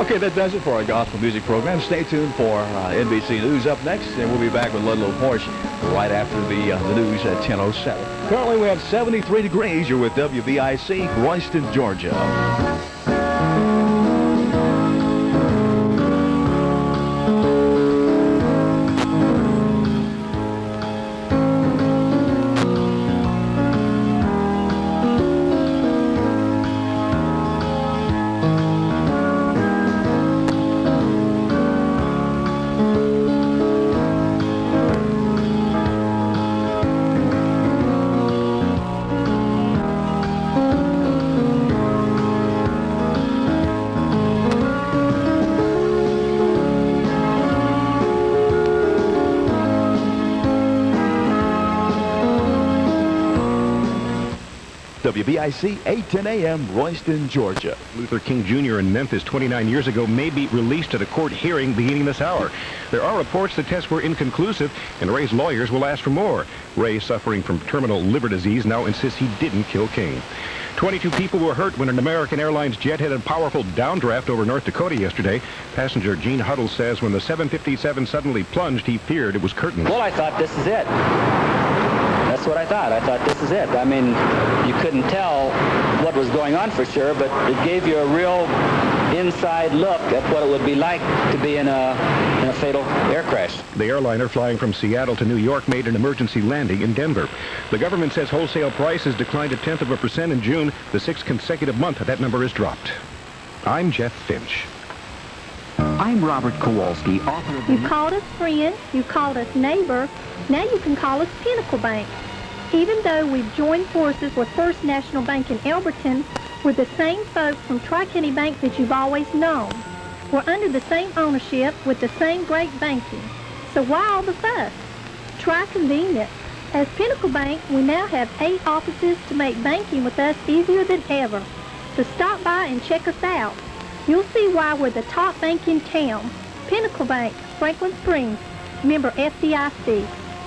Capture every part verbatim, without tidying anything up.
Okay, that does it for our gospel music program. Stay tuned for uh, N B C News up next, and we'll be back with Ludlow Porch right after the, uh, the news at ten oh seven. Currently, we have seventy-three degrees. You're with W B I C, Royston, Georgia. W B I C, eight ten a m, Royston, Georgia. Luther King Junior in Memphis twenty-nine years ago may be released at a court hearing beginning this hour. There are reports the tests were inconclusive, and Ray's lawyers will ask for more. Ray, suffering from terminal liver disease, now insists he didn't kill King. twenty-two people were hurt when an American Airlines jet had a powerful downdraft over North Dakota yesterday. Passenger Gene Huddle says when the seven fifty-seven suddenly plunged, he feared it was curtains. Well, I thought, this is it. That's what I thought. I thought, this is it. I mean, you couldn't tell what was going on for sure, but it gave you a real inside look at what it would be like to be in a, in a fatal air crash. The airliner flying from Seattle to New York made an emergency landing in Denver. The government says wholesale prices declined a tenth of a percent in June, the sixth consecutive month that number has dropped. I'm Jeff Finch. I'm Robert Kowalski, author of... You called us friend, you called us neighbor, now you can call us Pinnacle Bank. Even though we've joined forces with First National Bank in Elberton, we're the same folks from Tri-County Bank that you've always known. We're under the same ownership with the same great banking. So why all the fuss? Try convenience. As Pinnacle Bank, we now have eight offices to make banking with us easier than ever. So stop by and check us out. You'll see why we're the top bank in town. Pinnacle Bank, Franklin Springs, member F D I C.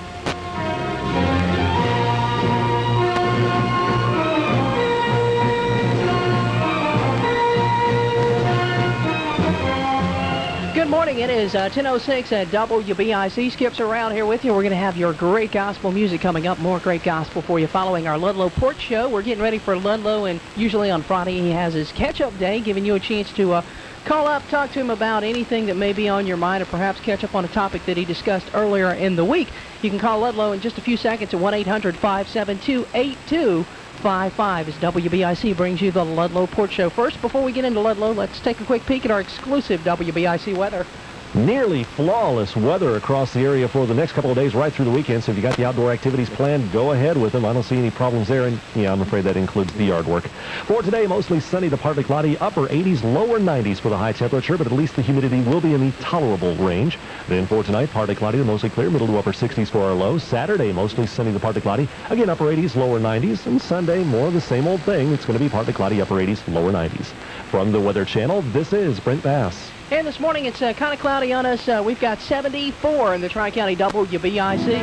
Good morning. It is uh, ten oh six at W B I C. Skip's around here with you. We're going to have your great gospel music coming up. More great gospel for you following our Ludlow Porch Show. We're getting ready for Ludlow, and usually on Friday he has his catch-up day, giving you a chance to uh, call up, talk to him about anything that may be on your mind, or perhaps catch up on a topic that he discussed earlier in the week. You can call Ludlow in just a few seconds at one eight hundred, five seven two, eight two five five as W B I C brings you the Ludlow Porch Show. First, before we get into Ludlow, let's take a quick peek at our exclusive W B I C weather. Nearly flawless weather across the area for the next couple of days right through the weekend. So if you got the outdoor activities planned, go ahead with them. I don't see any problems there. And yeah, I'm afraid that includes the yard work. For today, mostly sunny to partly cloudy, upper eighties, lower nineties for the high temperature, but at least the humidity will be in the tolerable range. Then for tonight, partly cloudy to mostly clear, middle to upper sixties for our low. Saturday, mostly sunny to partly cloudy. Again, upper eighties, lower nineties. And Sunday, more of the same old thing. It's going to be partly cloudy, upper eighties, lower nineties. From the Weather Channel, this is Brent Bass. And this morning, it's uh, kind of cloudy on us. Uh, we've got seventy-four in the Tri-County W B I C.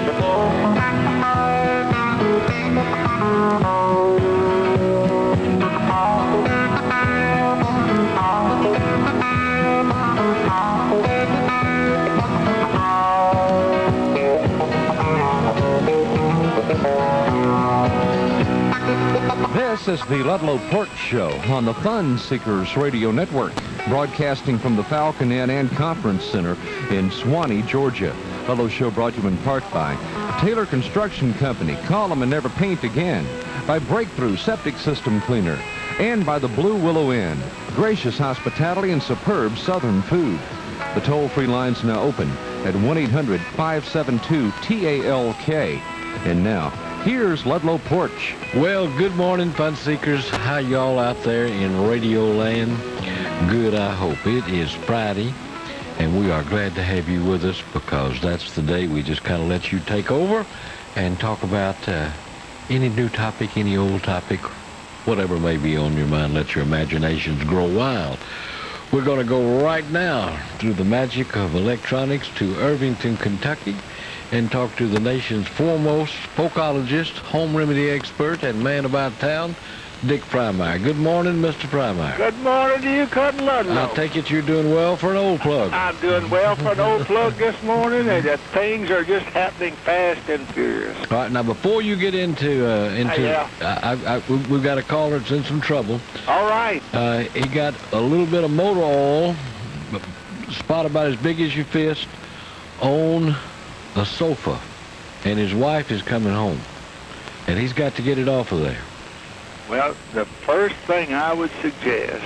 This is the Ludlow Porch Show on the Fun Seekers Radio Network, broadcasting from the Falcon Inn and Conference Center in Suwanee, Georgia. Ludlow Show brought to you in part by Taylor Construction Company, call them and never paint again, by Breakthrough Septic System Cleaner, and by the Blue Willow Inn, gracious hospitality and superb southern food. The toll-free line's now open at one eight hundred, five seven two, T A L K. And now, here's Ludlow Porch. Well, good morning, fun seekers. How y'all out there in radio land? Good, I hope. It is Friday, and we are glad to have you with us, because that's the day we just kind of let you take over and talk about uh, any new topic, any old topic, whatever may be on your mind. Let your imaginations grow wild. We're going to go right now through the magic of electronics to Irvington, Kentucky, and talk to the nation's foremost folkologist, home remedy expert, and man about town, Dick Frymeyer. Good morning, Mister Frymeyer. Good morning to you, Cotton Ludlow. I take it you're doing well for an old plug. I'm doing well for an old plug this morning, and that things are just happening fast and furious. All right, now before you get into uh, into, yeah. I, I, I, we've got a caller that's in some trouble. All right. Uh, he got a little bit of motor oil, a spot about as big as your fist, on a sofa, and his wife is coming home, and he's got to get it off of there. Well, the first thing I would suggest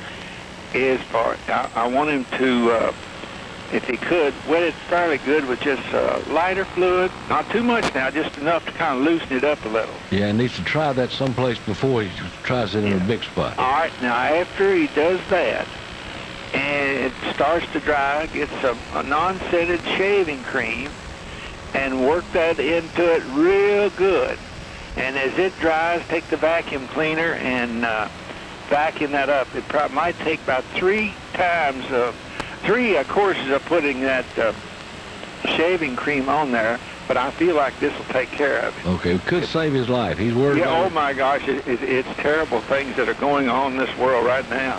is for, I, I want him to, uh, if he could, wet it fairly good with just uh, lighter fluid. Not too much now, just enough to kind of loosen it up a little. Yeah, he needs to try that someplace before he tries it in Yeah. a big spot. All right, now after he does that, and it starts to dry, get some a non-scented shaving cream, and work that into it real good. And as it dries, take the vacuum cleaner and uh, vacuum that up. It probably might take about three times, uh, three uh, courses of putting that uh, shaving cream on there, but I feel like this will take care of it. Okay, it could save his life. He's worried Yeah, about oh it. my gosh, it, it, it's terrible things that are going on in this world right now.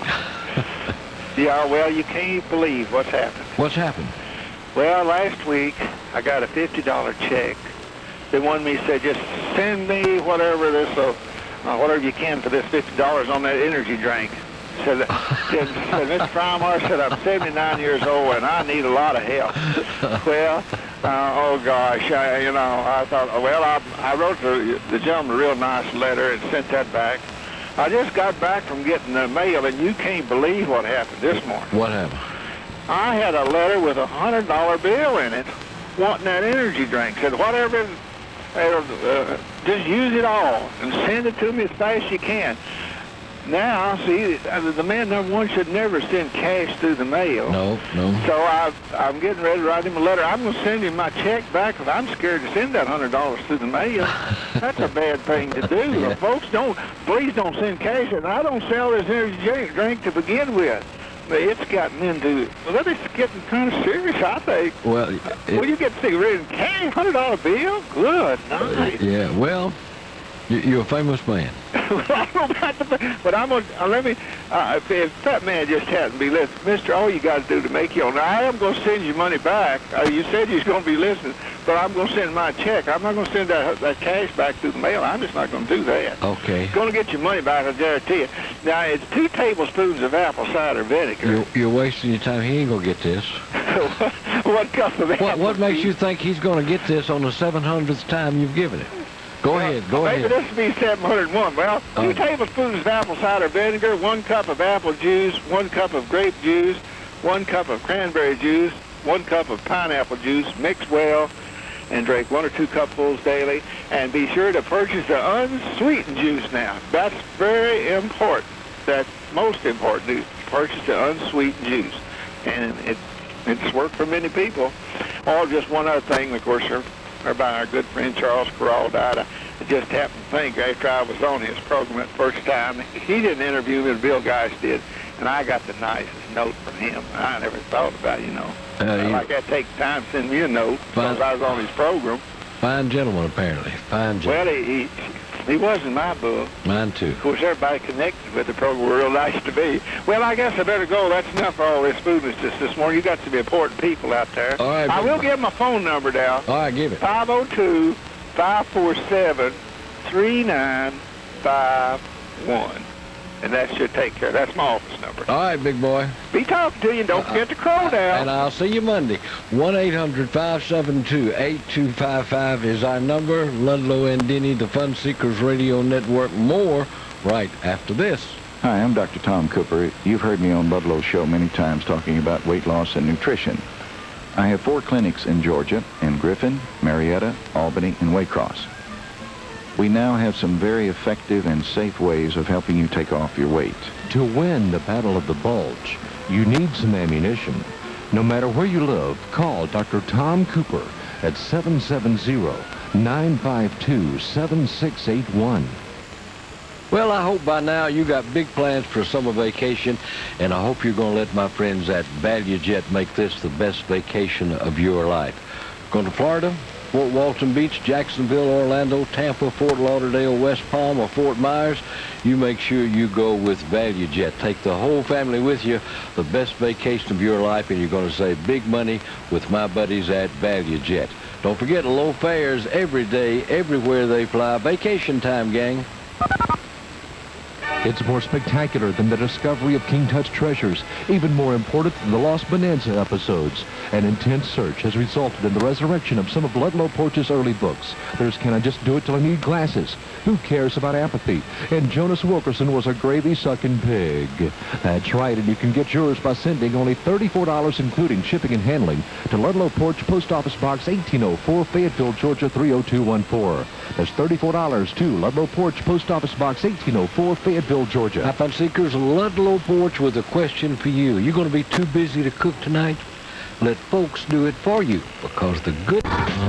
Yeah, well, you can't believe what's happened. What's happened? Well, last week, I got a fifty dollar check. They wanted me to say, just send me whatever this, uh, uh, whatever you can for this fifty dollars on that energy drink. Said, said, said Mister Frymeyer said, I'm seventy-nine years old and I need a lot of help. Well, uh, oh gosh, I, you know, I thought, well, I, I wrote the, the gentleman a real nice letter and sent that back. I just got back from getting the mail, and you can't believe what happened this morning. What happened? I had a letter with a hundred dollar bill in it, wanting that energy drink. Said whatever, uh, uh, just use it all and send it to me as fast as you can. Now, see, the man number one should never send cash through the mail. No, no. So I, I'm getting ready to write him a letter. I'm going to send him my check back because I'm scared to send that hundred dollars through the mail. That's a bad thing to do. Yeah. Folks, don't, please don't send cash. And I don't sell this energy drink, drink to begin with. But it's gotten into, well, it's getting kind of serious, I think. Well, it, Well, you get cigarette and cash, hundred dollar bill? Good night. yeah, well, you, you're a famous man. Well, I don't know about the, but I'm gonna uh, let me. Uh, if, if that man just happened to be listening, Mister, all you got to do to make you on. Now, I am going to send you money back. Uh, you said you was going to be listening, but I'm going to send my check. I'm not going to send that that cash back through the mail. I'm just not going to do that. Okay. Going to get your money back, I guarantee you. Now, it's two tablespoons of apple cider vinegar. You're, you're wasting your time. He ain't going to get this. What cup of apple? What, what makes you think he's going to get this on the seven hundredth time you've given it? Go ahead, go Maybe ahead. this would be seven hundred one. Well, two Uh, tablespoons of apple cider vinegar, one cup of apple juice, one cup of grape juice, one cup of cranberry juice, one cup of pineapple juice. Mix well and drink one or two cupfuls daily. And be sure to purchase the unsweetened juice now. That's very important. That's most important to purchase the unsweetened juice. And it, it's worked for many people. Oh, just one other thing, of course, sir. By our good friend Charles Corral died. I just happened to think after I was on his program at first time, he didn't interview me, Bill Geist did, and I got the nicest note from him. I never thought about it, you know. Uh, Uh, you- like that take time to send me a note Fine. because I was on his program. Fine gentleman, apparently. Fine Well, gentleman. he, he he was in my book. Mine too. Of course, everybody connected with the program were real nice to me. Well, I guess I better go. That's enough for all this foolishness this morning. You got some important people out there. All right, I big will boy. give my phone number down. All right, give it. five oh two, five four seven, three nine five one. And that should take care. That's my office number. All right, big boy. Be talking to you, and don't forget to crow down. And I'll see you Monday. one eight hundred, five seven two, eight two five five is our number. Ludlow and Denny, the Fun Seekers Radio Network. More right after this. Hi, I'm Doctor Tom Cooper. You've heard me on Ludlow's show many times talking about weight loss and nutrition. I have four clinics in Georgia, in Griffin, Marietta, Albany, and Waycross. We now have some very effective and safe ways of helping you take off your weight. To win the Battle of the Bulge, you need some ammunition. No matter where you live, call Doctor Tom Cooper at seven seven zero, nine five two, seven six eight one. Well, I hope by now you got big plans for summer vacation, and I hope you're going to let my friends at ValueJet make this the best vacation of your life. Going to Florida? Fort Walton Beach, Jacksonville, Orlando, Tampa, Fort Lauderdale, West Palm, or Fort Myers, you make sure you go with ValueJet. Take the whole family with you, the best vacation of your life, and you're going to save big money with my buddies at ValueJet. Don't forget low fares every day, everywhere they fly. Vacation time, gang. It's more spectacular than the discovery of King Tut's treasures, even more important than the Lost Bonanza episodes. An intense search has resulted in the resurrection of some of Ludlow Porch's early books. There's Can I Just Do It Till I Need Glasses? Who Cares About Apathy? And Jonas Wilkerson Was a Gravy-Sucking Pig. That's right, and you can get yours by sending only thirty-four dollars including shipping and handling to Ludlow Porch, Post Office Box eighteen oh four, Fayetteville, Georgia three oh two one four. That's thirty-four dollars to Ludlow Porch, Post Office Box eighteen oh four, Fayetteville, Georgia. Hi, Fun Seekers, Ludlow Porch with a question for you. You going to be too busy to cook tonight? Let folks do it for you, because the good...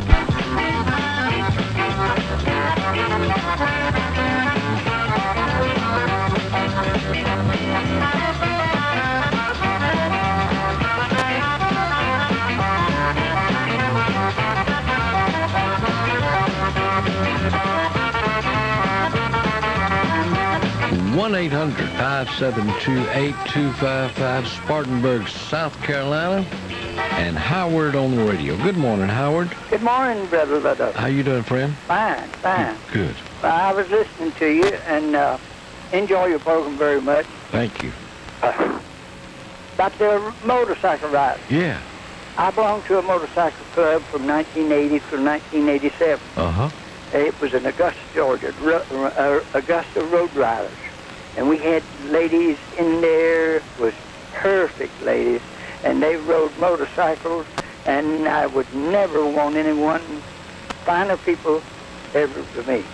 one eight hundred, five seven two, eight two five five, Spartanburg, South Carolina, and Howard on the radio. Good morning, Howard. Good morning, Brother Ludlow. How you doing, friend? Fine, fine. Good. Well, I was listening to you and uh, enjoy your program very much. Thank you. Uh, about the motorcycle ride. Yeah. I belonged to a motorcycle club from nineteen eighty to nineteen eighty-seven. Uh-huh. It was in Augusta, Georgia, Ro uh, Augusta Road Riders. And we had ladies in there, was perfect ladies, and they rode motorcycles, and I would never want anyone finer people ever to me.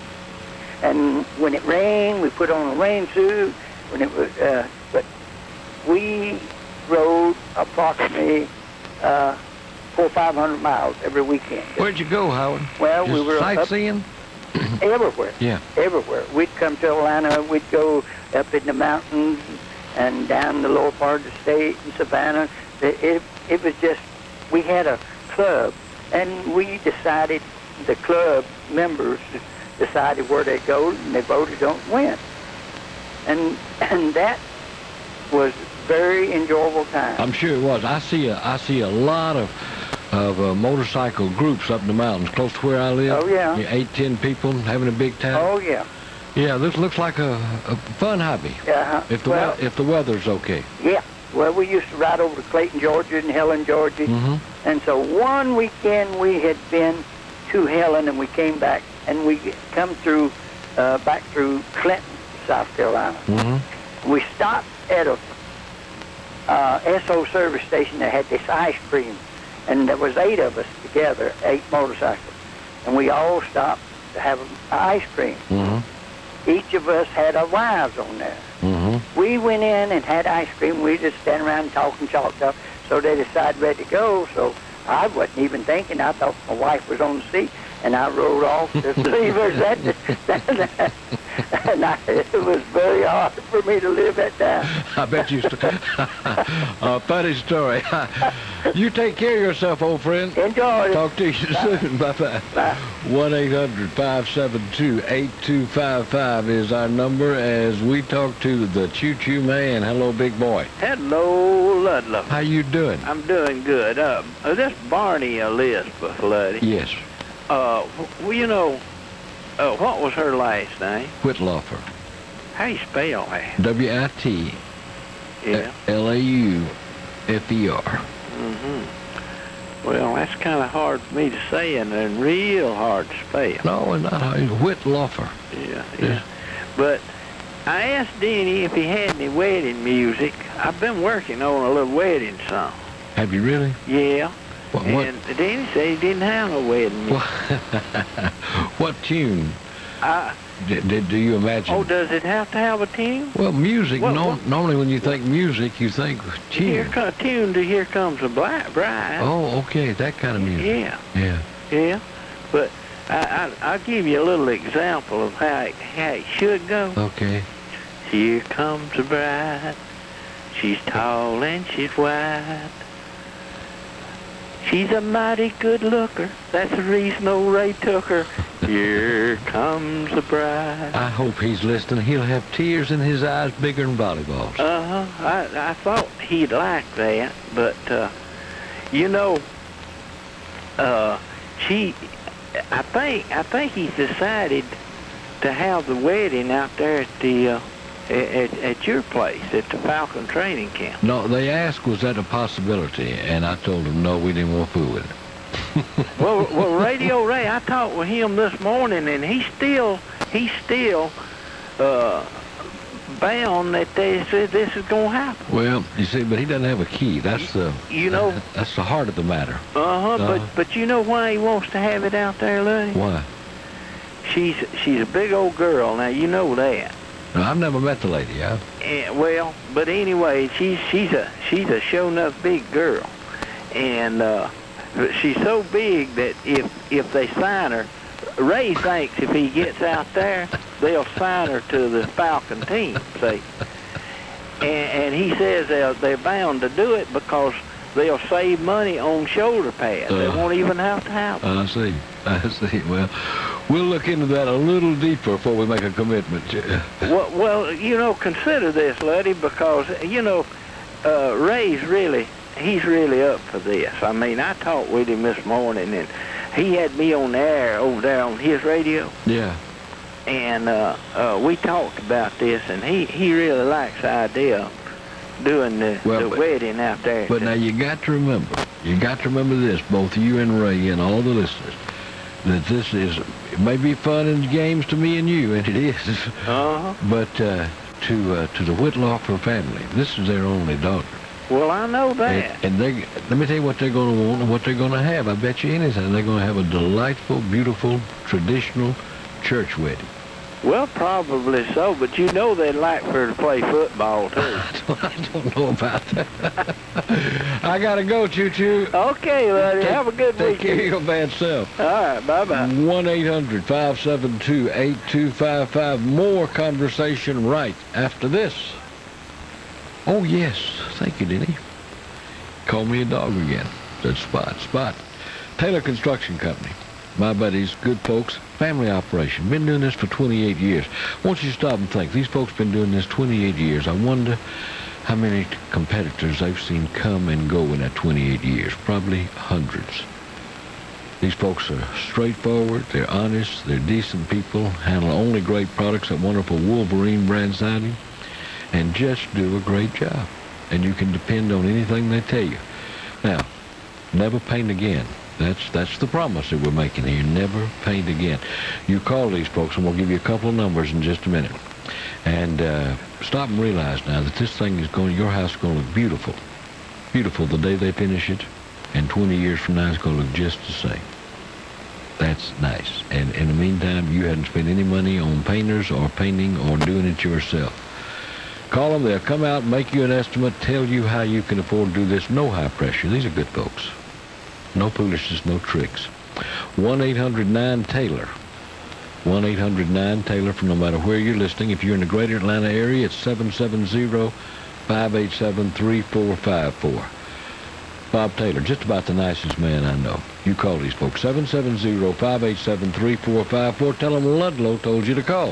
And when it rained, we put on a rain suit. When it was, uh, but we rode approximately uh, four or five hundred miles every weekend. Where'd you go, Howard? Well, Just we were sightseeing? Up, everywhere. Yeah. Everywhere. We'd come to Atlanta. We'd go up in the mountains and down the lower part of the state in Savannah. It, it, it was just, we had a club, and we decided, the club members decided where they go, and they voted on when. And and that was very enjoyable time. I'm sure it was. I see a, I see a lot of of uh, motorcycle groups up in the mountains close to where I live. Oh, yeah. Eight, ten people having a big time. Oh, yeah. Yeah, this looks like a, a fun hobby. Yeah. If the well, if the weather's okay. Yeah. Well, we used to ride over to Clayton, Georgia, and Helen, Georgia. Mm-hmm. And so one weekend we had been to Helen, and we came back, and we come through, uh, back through Clinton, South Carolina. Mm-hmm. We stopped at a uh, S O service station that had this ice cream, and there was eight of us together, eight motorcycles, and we all stopped to have ice cream. Mm-hmm. Each of us had our wives on there. Mm-hmm. We went in and had ice cream. We just stand around and talk and chalk up. So they decided ready to go. So I wasn't even thinking. I thought my wife was on the seat, and I rode off to leave her. That, and I, it was very hard for me to live that down. I bet you. St- uh, funny story. You take care of yourself, old friend. Enjoy it. Talk to you soon. Bye-bye. Bye. one eight hundred, five seven two, eight two five five is our number as we talk to the Choo Choo Man. Hello, big boy. Hello, Ludlow. How you doing? I'm doing good. Uh, uh, this Barney Elizabeth lady. Yes. Uh, well, you know, uh, what was her last name? Whitlaufer. How you spell that? W I T Yeah. L A U F E R. Mm-hmm. Well, that's kind of hard for me to say, and then real hard to spell. No, it's not hard. Whitlaufer. Yeah, yeah. But I asked Denny if he had any wedding music. I've been working on a little wedding song. Have you really? Yeah. What, what? And Denny said he didn't have no wedding music. What tune? I, Did, did, do you imagine? oh, does it have to have a tune? Well, music. What- no, what- normally, when you think music, you think Here tune. comes tune to Here Comes the Black Bride. Oh, okay, that kind of music. Yeah, Yeah. yeah. But I, I, I'll give you a little example of how it, how it should go. Okay. Here comes the bride. She's tall and she's white. She's a mighty good looker. That's the reason old Ray took her. Here comes the bride. I hope he's listening. He'll have tears in his eyes bigger than volleyballs. Uh-huh. I, I thought he'd like that, but, uh, you know, uh, she, I think, I think he's decided to have the wedding out there at the, uh, at, at your place, at the Falcon Training Camp. No, they asked, was that a possibility? And I told them, no, we didn't want to fool with it. well, well, Radio Ray, I talked with him this morning, and he still, he's still uh, bound that they said this is going to happen. Well, you see, but he doesn't have a key. That's the, you know, that, that's the heart of the matter. Uh-huh, Uh-huh. but but you know why he wants to have it out there, Luddy? Why? She's she's a big old girl. Now you know that. No, I've never met the lady. Yeah. Eh, well, but anyway, she's she's a she's a sure enough big girl, and uh, she's so big that if if they sign her, Ray thinks if he gets out there, they'll sign her to the Falcon team. See, and, and he says they're they're bound to do it because they'll save money on shoulder pads. Uh, they won't even have to have them. I see. I see. Well, we'll look into that a little deeper before we make a commitment. well, well, you know, consider this, Luddy, because, you know, uh, Ray's really, he's really up for this. I mean, I talked with him this morning, and he had me on the air over there on his radio. Yeah. And uh, uh, we talked about this, and he, he really likes the idea of doing the, well, the but, wedding out there. But now you got to remember, you got to remember this, both you and Ray and all the listeners, that this is, it may be fun and games to me and you, and it is, uh-huh. but uh, to uh, to the Whitlocker family, this is their only daughter. Well, I know that. And, and they, let me tell you what they're going to want and what they're going to have. I bet you anything, they're going to have a delightful, beautiful, traditional church wedding. Well, probably so, but you know they'd like for her to play football, too. I don't know about that. I got to go, Choo-Choo. Okay, Luddy. Have a good Take weekend. care of your bad self. All right, bye-bye. one eight hundred, five seven two, eight two five five. More conversation right after this. Oh, yes. Thank you, Denny. Call me a dog again. That's Spot. Spot. Taylor Construction Company. My buddies, good folks, family operation. Been doing this for twenty-eight years. Won't you stop and think? These folks been doing this twenty-eight years. I wonder how many competitors they've seen come and go in that twenty-eight years. Probably hundreds. These folks are straightforward, they're honest, they're decent people, handle only great products at wonderful Wolverine brand siding, and just do a great job. And you can depend on anything they tell you. Now, never paint again. That's that's the promise that we're making here. Never paint again. You call these folks, and we'll give you a couple of numbers in just a minute. And uh, stop and realize now that this thing is going, your house is going to look beautiful. Beautiful the day they finish it, and twenty years from now it's going to look just the same. That's nice. And in the meantime, you hadn't spent any money on painters or painting or doing it yourself. Call them. They'll come out, make you an estimate, tell you how you can afford to do this. No high pressure. These are good folks. No foolishness, no tricks. one eight hundred nine Taylor. one eight hundred nine Taylor, for no matter where you're listening. If you're in the greater Atlanta area, it's seven seven zero, five eight seven, three four five four. Bob Taylor, just about the nicest man I know. You call these folks, seven seven zero, five eight seven, three four five four. Tell them Ludlow told you to call.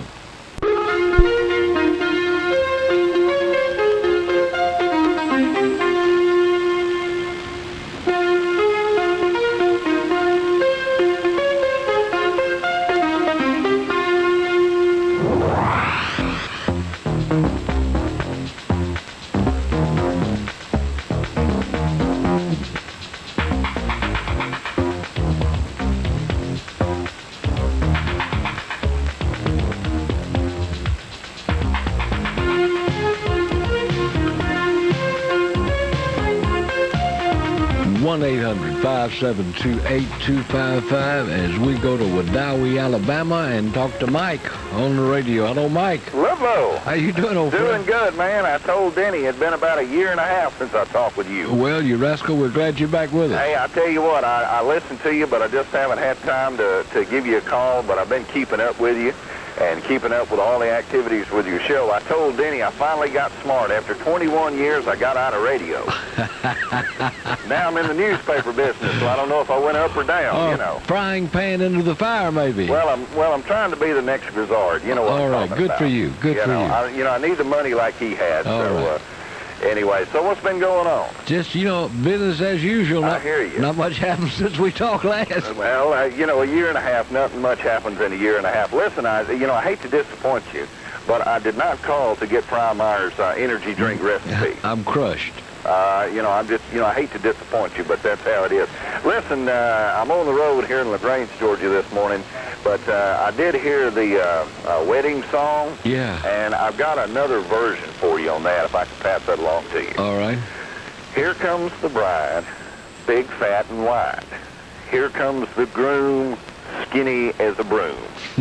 one eight hundred, five seven two, eight two five five as we go to Wadawee, Alabama, and talk to Mike on the radio. Hello, Mike. Ludlow. How you doing, old Doing friend? good, man. I told Denny it's been about a year and a half since I talked with you. Well, you rascal, we're glad you're back with us. Hey, I tell you what, I, I listened to you, but I just haven't had time to, to give you a call, but I've been keeping up with you. and keeping up with all the activities with your show. I told Denny I finally got smart. After twenty-one years, I got out of radio. Now I'm in the newspaper business, so I don't know if I went up or down, Oh, you know. Frying pan into the fire, maybe. Well, I'm well. I'm trying to be the next Grizzard. You know what All I'm right, talking good about. for you. Good you for know, you. I, you know, I need the money like he had. All so, right. uh, anyway, so what's been going on? Just, you know, business as usual. I Not, hear you. Not much happened since we talked last. Well, uh, you know, a year and a half, nothing much happens in a year and a half. Listen, I, you know, I hate to disappoint you, but I did not call to get Prime Meyer's uh, energy drink recipe. I'm crushed. Uh, you know, I'm just, you know, I hate to disappoint you, but that's how it is. Listen, uh, I'm on the road here in LaGrange, Georgia this morning, but uh, I did hear the uh, uh, wedding song. Yeah. And I've got another version for you on that, if I can pass that along to you. All right. Here comes the bride, big, fat, and white. Here comes the groom, skinny as a broom.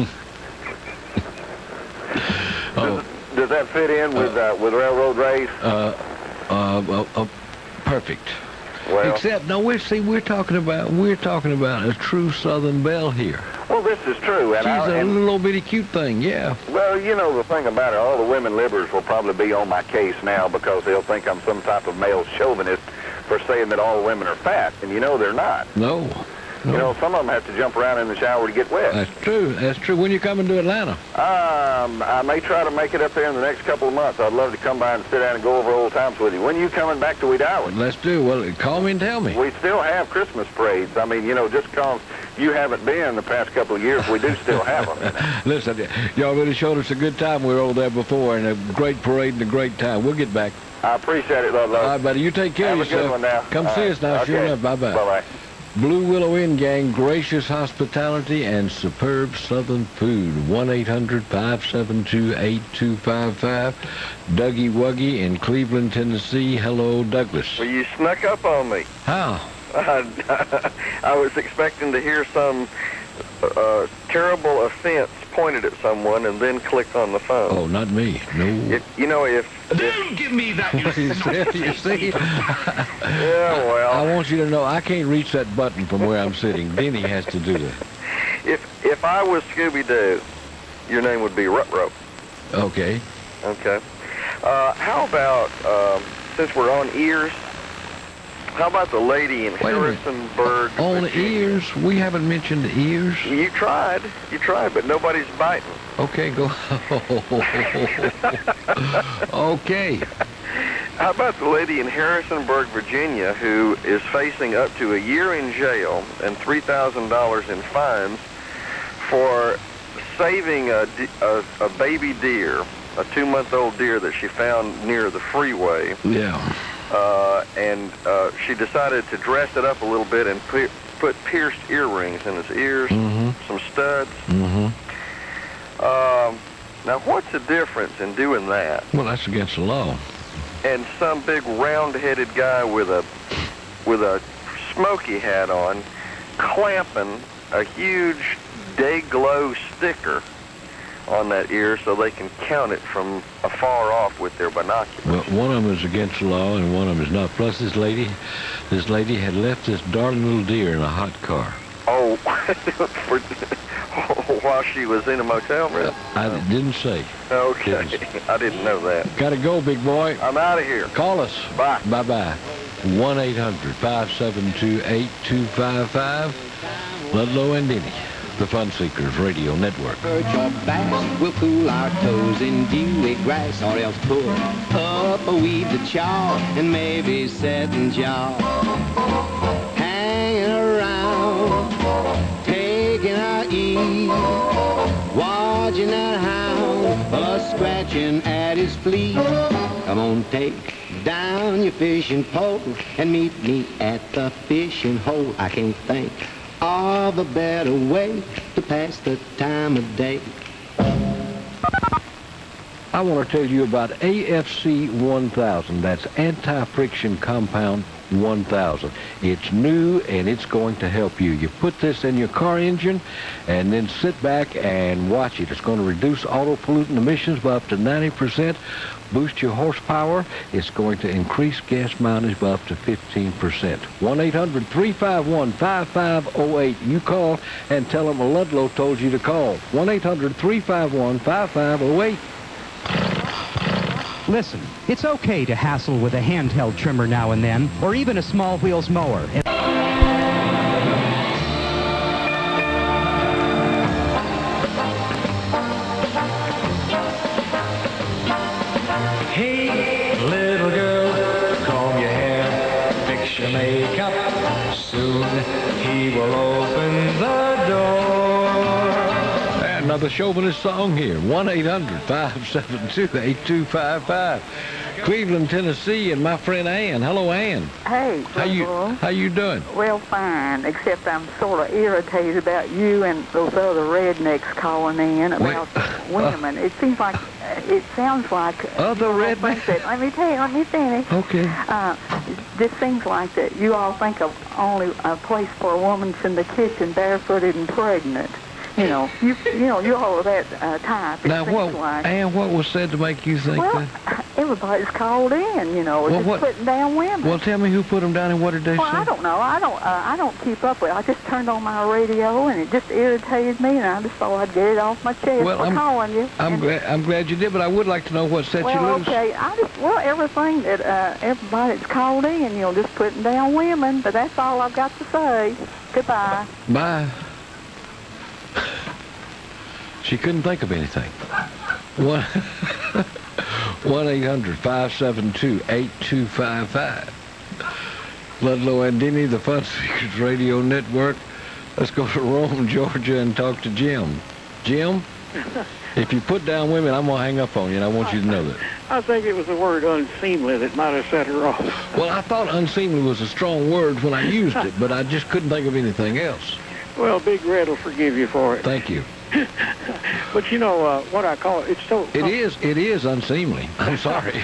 Oh. Does, does that fit in with uh, with Railroad Race? Uh, uh, uh, uh, perfect. Well, Except, no, we're see, we're talking about we're talking about a true Southern belle here. well, this is true. And She's I, a and, little bitty cute thing, yeah. well, you know, the thing about it, all the women livers will probably be on my case now because they'll think I'm some type of male chauvinist for saying that all women are fat, and you know they're not. No. You know, some of them have to jump around in the shower to get wet. That's true. That's true. When you coming to Atlanta? Um, I may try to make it up there in the next couple of months. I'd love to come by and sit down and go over old times with you. When are you coming back to Wedowie? Let's do. Well, call me and tell me. We still have Christmas parades. I mean, you know, just because you haven't been the past couple of years, we do still have them. You know? Listen, y'all really showed us a good time. We were over there before, and a great parade and a great time. We'll get back. I appreciate it, Ludlow. All right, buddy. You take care Have of a good yourself. one now. Come All see right. us now. Sure Okay. enough. Bye-bye. Bye-bye. Blue Willow Inn Gang, gracious hospitality and superb Southern food. one eight hundred, five seven two, eight two five five. Dougie Wuggy in Cleveland, Tennessee. Hello, Douglas. Well, you snuck up on me. How? I, I was expecting to hear some uh, terrible offense pointed at someone and then click on the phone. Oh, not me. No. If, you know, if... Don't give me that, you see? Yeah, well... I want you to know I can't reach that button from where I'm sitting. Denny has to do that. If if I was Scooby-Doo, your name would be Rutrow. Okay. Okay. Uh, how about, um, since we're on ears, how about the lady in Wait a minute. Harrisonburg? On Virginia? ears? We haven't mentioned ears. You tried. You tried, but nobody's biting. Okay, go. Okay. How about the lady in Harrisonburg, Virginia, who is facing up to a year in jail and three thousand dollars in fines for saving a, de- a, a baby deer, a two-month-old deer that she found near the freeway. Yeah. Uh, and uh, she decided to dress it up a little bit and put, put pierced earrings in his ears, Mhm. some studs. Mm-hmm. Um, now, what's the difference in doing that Well, that's against the law. and some big round-headed guy with a with a smoky hat on clamping a huge day-glow sticker on that ear so they can count it from afar off with their binoculars? Well, one of them is against the law and one of them is not. Plus, this lady, this lady had left this darling little deer in a hot car. Oh, for, while she was in a motel room? I didn't say. Okay, I didn't know that. Gotta go, big boy. I'm out of here. Call us. Bye. Bye-bye. one eight hundred, five seven two, eight two five five. Ludlow and Denny, the Fun Seekers Radio Network. Perch or bass, we'll cool our toes in dewy grass, or else pull up a weed to chaw and maybe set and jaw. Hanging around, taking our ease, watching that hound, a scratching at his fleece. Come on, take down your fishing pole and meet me at the fishing hole. I can't think of a better way to pass the time of day. I want to tell you about A F C one thousand. That's anti-friction compound one thousand. It's new and it's going to help you. You put this in your car engine and then sit back and watch it. It's going to reduce auto pollutant emissions by up to ninety percent, boost your horsepower. It's going to increase gas mileage by up to fifteen percent. one eight hundred, three five one, five five zero eight. You call and tell them Ludlow told you to call. one eight hundred, three five one, five five zero eight. Listen, it's okay to hassle with a handheld trimmer now and then, or even a small wheels mower. Hey, little girl, comb your hair, fix your makeup. Soon he will open the door. Another chauvinist song here. one eight hundred, five seven two, eight two five five. Cleveland, Tennessee, and my friend Ann. Hello, Ann. Hey, How you, Bill. how you doing? Well, fine, except I'm sort of irritated about you and those other rednecks calling in about women. It seems like, it sounds like... Other rednecks? That, let me tell you, let me finish. Okay. Uh, this seems like that you all think of only a place for a woman's in the kitchen, barefooted and pregnant. You know, you you know, you're all of that uh, type. It Now, seems what, like. Ann, what was said to make you think Well, that? everybody's called in, you know, Well, just what- putting down women. Well, tell me who put them down and what did they Well, say? I don't know. I don't. Uh, I don't keep up with it. I just turned on my radio, and it just irritated me, and I just thought I'd get it off my chest Well, for I'm- calling you. I'm glad, I'm glad you did, but I would like to know what set well, you loose. okay. I just well, everything that uh, everybody that's called in, you know, just putting down women. But that's all I've got to say. Goodbye. Bye. She couldn't think of anything. One, one eight hundred, five seven two, eight two five five. Ludlow and Denny, the Fun Seekers Radio Network. Let's go to Rome, Georgia, and talk to Jim. Jim, if you put down women, I'm going to hang up on you, and I want you to know that. I think it was the word unseemly that might have set her off. Well, I thought unseemly was a strong word when I used it, but I just couldn't think of anything else. Well, Big Red will forgive you for it. Thank you. But you know uh, what I call it? It's so... It is, it is unseemly. I'm sorry.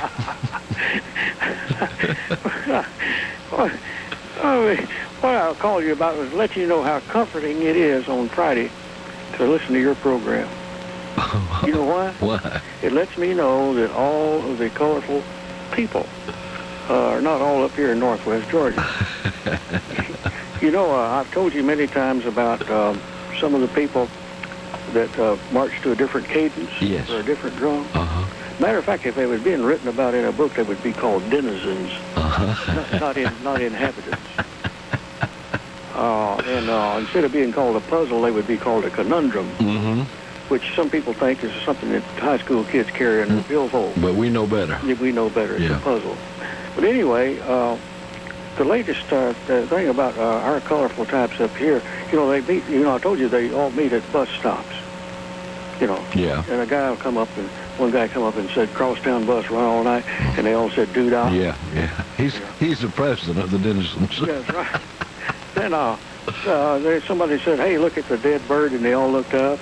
what, oh, what I'll call you about was let you know how comforting it is on Friday to listen to your program. You know why? Why? It lets me know that all of the colorful people uh, are not all up here in Northwest Georgia. You know, uh, I've told you many times about um, some of the people that uh, march to a different cadence Yes. or a different drum. Uh-huh. Matter of fact, if they were being written about in a book, they would be called denizens, Uh-huh. not, not, in, not inhabitants. Uh, and uh, instead of being called a puzzle, they would be called a conundrum, Mm-hmm. which some people think is something that high school kids carry in their billfold. But we know better. Yeah, we know better. It's Yeah. a puzzle. But anyway, uh, the latest uh, the thing about uh, our colorful types up here, you know, they meet, you know, I told you they all meet at bus stops. You know. Yeah. And a guy will come up and one guy come up and said, "Crosstown bus run all night," and they all said, "Dude, out." Yeah, yeah. He's he's the president of the denizens. That's right. Then uh, uh, there, somebody said, "Hey, look at the dead bird," and they all looked up.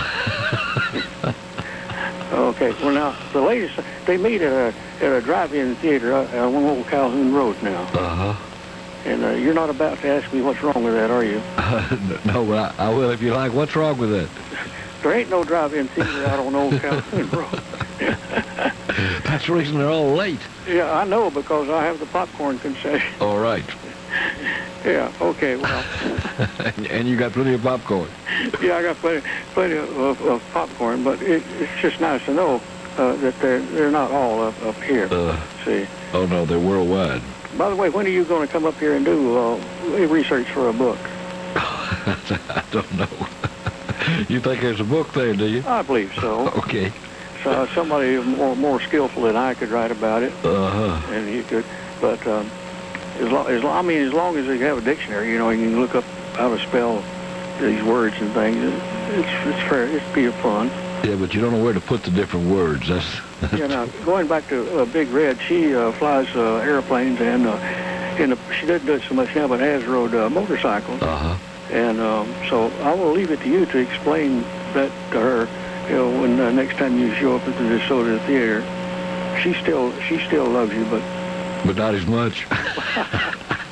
Okay. Well, now the latest they meet at a at a drive-in theater uh, on Old Calhoun Road now. Uh-huh. And uh, you're not about to ask me what's wrong with that, are you? Uh, no, but I, I will if you like. What's wrong with that? There ain't no drive-in theater out on Old Calhoun Road. That's the reason they're all late. Yeah, I know because I have the popcorn concession. All right. Yeah. Okay. Well. and, and you got plenty of popcorn. Yeah, I got plenty, plenty of, of, of popcorn, but it, it's just nice to know uh, that they're they're not all up up here. Uh, See. Oh no, they're worldwide. By the way, when are you going to come up here and do uh, research for a book? I don't know. You think there's a book there, do you? I believe so. Okay. So uh, somebody more more skillful than I could write about it. Uh-huh. And you could, but um, as long as I mean, as long as you have a dictionary, you know, you can look up how to spell these words and things. It's it's fair. It's be fun. Yeah, but you don't know where to put the different words. That's. that's Yeah. Now going back to uh, Big Red, she uh, flies uh, airplanes and uh, in the, she doesn't do it so much now, but has rode uh, motorcycles. Uh-huh. And um, so I will leave it to you to explain that to her. You know, when uh, next time you show up at the DeSoto Theater, she still she still loves you, but but not as much.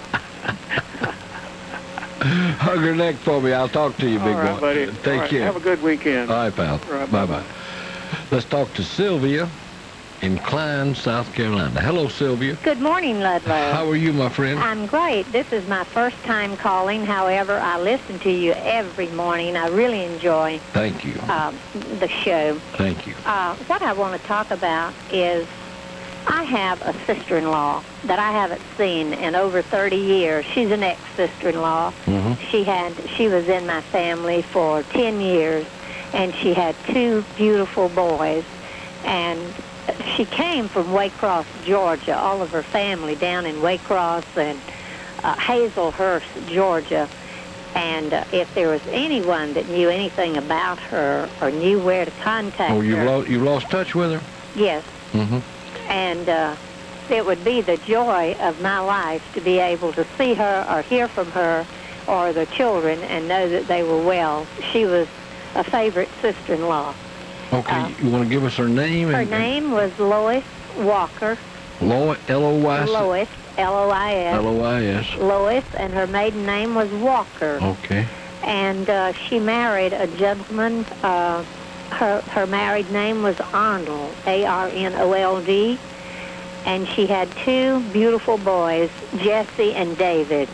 Hug her neck for me. I'll talk to you, big All right, boy. buddy. Take All right, care. Have a good weekend. All right, pal. All right, bye-bye. Let's talk to Sylvia in Klein, South Carolina. Hello, Sylvia. Good morning, Ludlow. How are you, my friend? I'm great. This is my first time calling. However, I listen to you every morning. I really enjoy Thank you. um, the show. Thank you. Uh, what I want to talk about is I have a sister-in-law that I haven't seen in over thirty years. She's an ex-sister-in-law. Mm-hmm. She had she was in my family for ten years, and she had two beautiful boys. And she came from Waycross, Georgia. All of her family down in Waycross and uh, Hazelhurst, Georgia. And uh, if there was anyone that knew anything about her or knew where to contact Oh, you've, her, lo- you've lost touch with her? yes. Mm-hmm. And uh, it would be the joy of my life to be able to see her or hear from her or the children and know that they were well. She was a favorite sister-in-law. Okay, Uh, you want to give us her name? Her and, name was Lois Walker. Lois, L O Y S? Lois, L O I S. L O I S. Lois, and her maiden name was Walker. Okay. And uh, she married a gentleman. Uh, her her married name was Arnold, A R N O L D. And she had two beautiful boys, Jesse and David.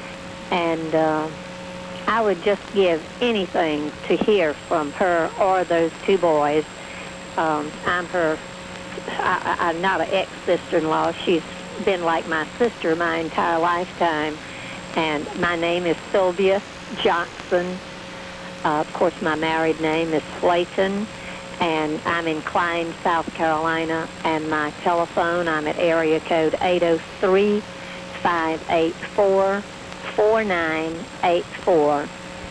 And uh, I would just give anything to hear from her or those two boys. Um, I'm her, I, I- I'm not an ex-sister-in-law. She's been like my sister my entire lifetime. And my name is Sylvia Johnson. Uh, of course, my married name is Flayton. And I'm in Klein, South Carolina. And my telephone, I'm at area code eight oh three, five eight four, four nine eight four.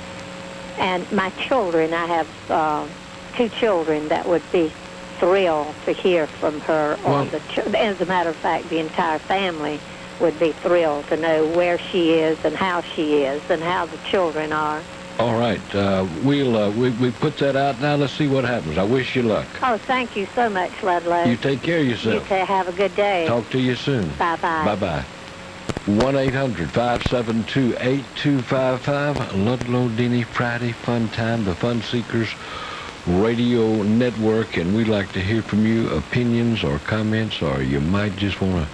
And my children, I have uh, two children that would be thrilled to hear from her. Or Well- the ch- as a matter of fact, the entire family would be thrilled to know where she is and how she is and how the children are. All right, uh, we'll uh, we, we put that out now. Let's see what happens. I wish you luck. Oh, thank you so much, Ludlow. You take care of You yourself. ta- have a good day. Talk to you soon. Bye-bye. Bye-bye. one eight hundred, five seven two, eight two five five. Ludlow Denny Friday Fun Time, the Fun Seekers Radio Network, and we'd like to hear from you, opinions or comments, or you might just want to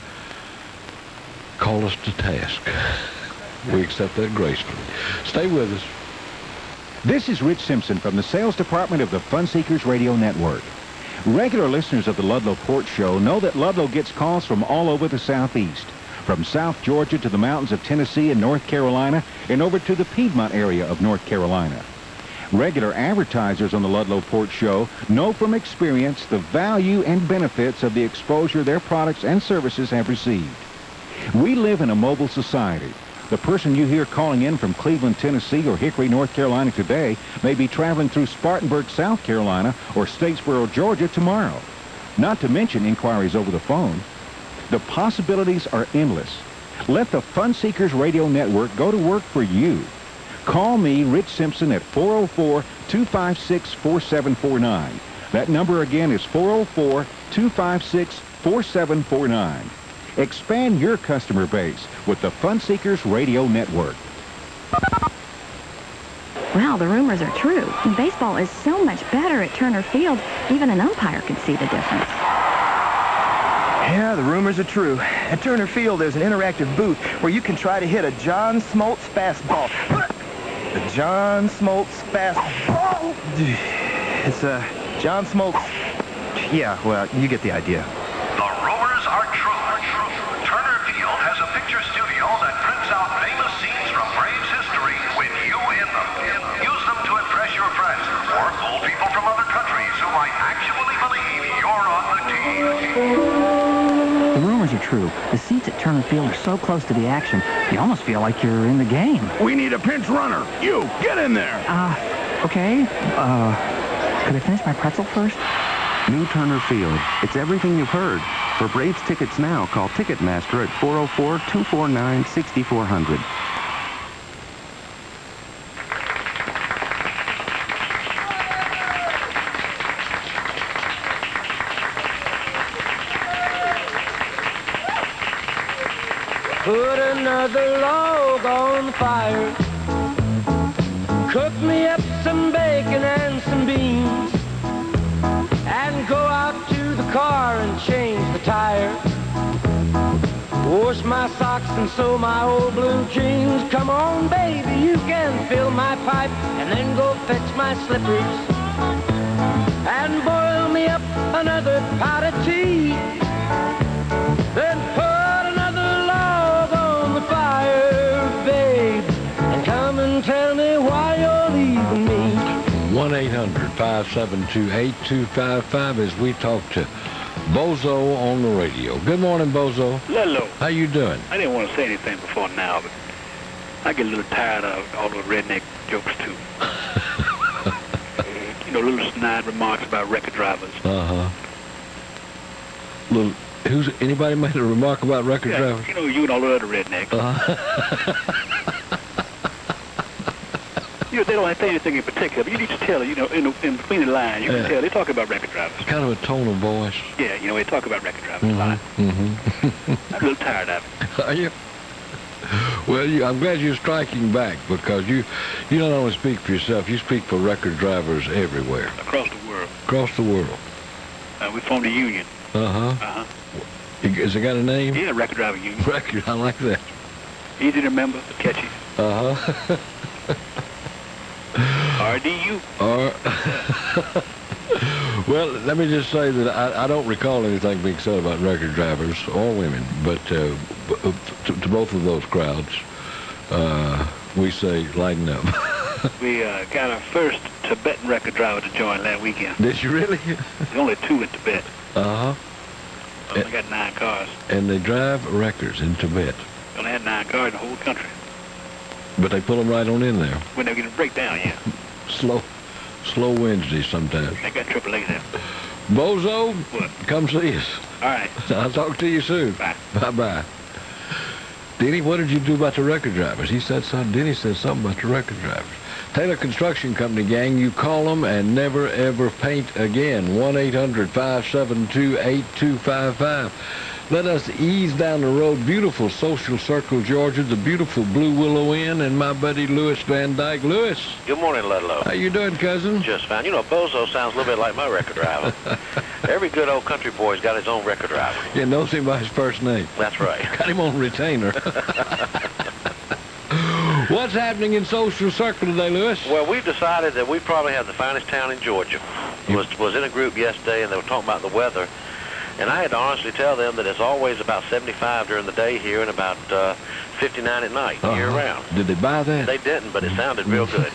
call us to task. We accept that gracefully. Stay with us. This is Rich Simpson from the sales department of the Fun Seekers Radio Network. Regular listeners of the Ludlow Port Show know that Ludlow gets calls from all over the Southeast, from South Georgia to the mountains of Tennessee and North Carolina, and over to the Piedmont area of North Carolina. Regular advertisers on the Ludlow Port Show know from experience the value and benefits of the exposure their products and services have received. We live in a mobile society. The person you hear calling in from Cleveland, Tennessee, or Hickory, North Carolina today may be traveling through Spartanburg, South Carolina, or Statesboro, Georgia tomorrow. Not to mention inquiries over the phone. The possibilities are endless. Let the Fun Seekers Radio Network go to work for you. Call me, Rich Simpson, at four oh four, two five six, four seven four nine. That number again is four oh four, two five six, four seven four nine. Expand your customer base with the Fun Seekers Radio Network. Well, the rumors are true. Baseball is so much better at Turner Field, even an umpire can see the difference. Yeah, the rumors are true. At Turner Field, there's an interactive booth where you can try to hit a John Smoltz fastball. The John Smoltz fastball. It's a uh, John Smoltz. Yeah, well, you get the idea. The rumors are true. Turner Field has a picture studio that prints out famous scenes from Braves history with you in them. Use them to impress your friends or fool people from other countries who might actually believe you're on the team. The rumors are true. The seats at Turner Field are so close to the action, you almost feel like you're in the game. We need a pinch runner. You, get in there. Ah, uh, okay. Uh, could I finish my pretzel first? New Turner Field. It's everything you've heard. For Braves tickets now, call Ticketmaster at four oh four, two four nine, six four zero zero. Put another log on fire. me up some bacon and some beans, and go out to the car and change the tire. Wash my socks and sew my old blue jeans. Come on, baby, you can fill my pipe, and then go fetch my slippers, and boil me up another pot of tea. Then put another log on the fire, babe, and come and tell me why you're leaving me. one eight hundred, five seven two, eight two five five as we talk to Bozo on the radio. Good morning, Bozo. Hello. How you doing? I didn't want to say anything before now, but I get a little tired of all those redneck jokes, too. You know, little snide remarks about record drivers. Uh-huh. Little, who's, anybody made a remark about record yeah, drivers? You know, you and all the other rednecks. Uh-huh. You know, they don't say anything in particular, but you need to tell, you know, in, in between the lines, you Yeah. can tell they talk about record drivers. Kind of a tone of voice. Yeah, you know, they talk about record drivers a lot. Mm-hmm. I'm a little tired of it. Are you? Well, you, I'm glad you're striking back, because you you don't only speak for yourself, you speak for record drivers everywhere. Across the world. Across the world. Uh, we formed a union. Uh-huh. Uh-huh. Has it got a name? Yeah, record driver union. Record, I like that. Easy to remember, catchy. Uh-huh. R D U. Or, well, let me just say that I, I don't recall anything being said about record drivers or women, but uh, b- to, to both of those crowds, uh, we say lighten up. We uh, got our first Tibetan record driver to join last weekend. Did you really? There's only two in Tibet. Uh-huh. We only got nine cars. And they drive records in Tibet, We only had nine cars in the whole country. but they pull them right on in there. When they get a breakdown, yeah. Slow, slow Wednesday sometimes. They got triple A there. Bozo, What? come see us. All right. I'll talk to you soon. Bye. Bye-bye. Denny, what did you do about the record drivers? He said something. Denny said something about the record drivers. Taylor Construction Company, gang, you call them and never, ever paint again. one eight hundred, five seven two, eight two five five. Let us ease down the road. Beautiful Social Circle, Georgia, the beautiful Blue Willow Inn, and my buddy Louis Van Dyke. Louis. Good morning, Ludlow. How you doing, cousin? Just fine. You know, Bozo sounds a little bit like my record driver. Every good old country boy's got his own record driver. Yeah, knows him by his first name. That's right. Got him on retainer. What's happening in Social Circle today, Louis? Well, we've decided that we probably have the finest town in Georgia. Was was in a group yesterday, and they were talking about the weather. And I had to honestly tell them that it's always about seventy-five during the day here and about uh, fifty-nine at night, Uh-huh. year-round. Did they buy that? They didn't, but it sounded real good.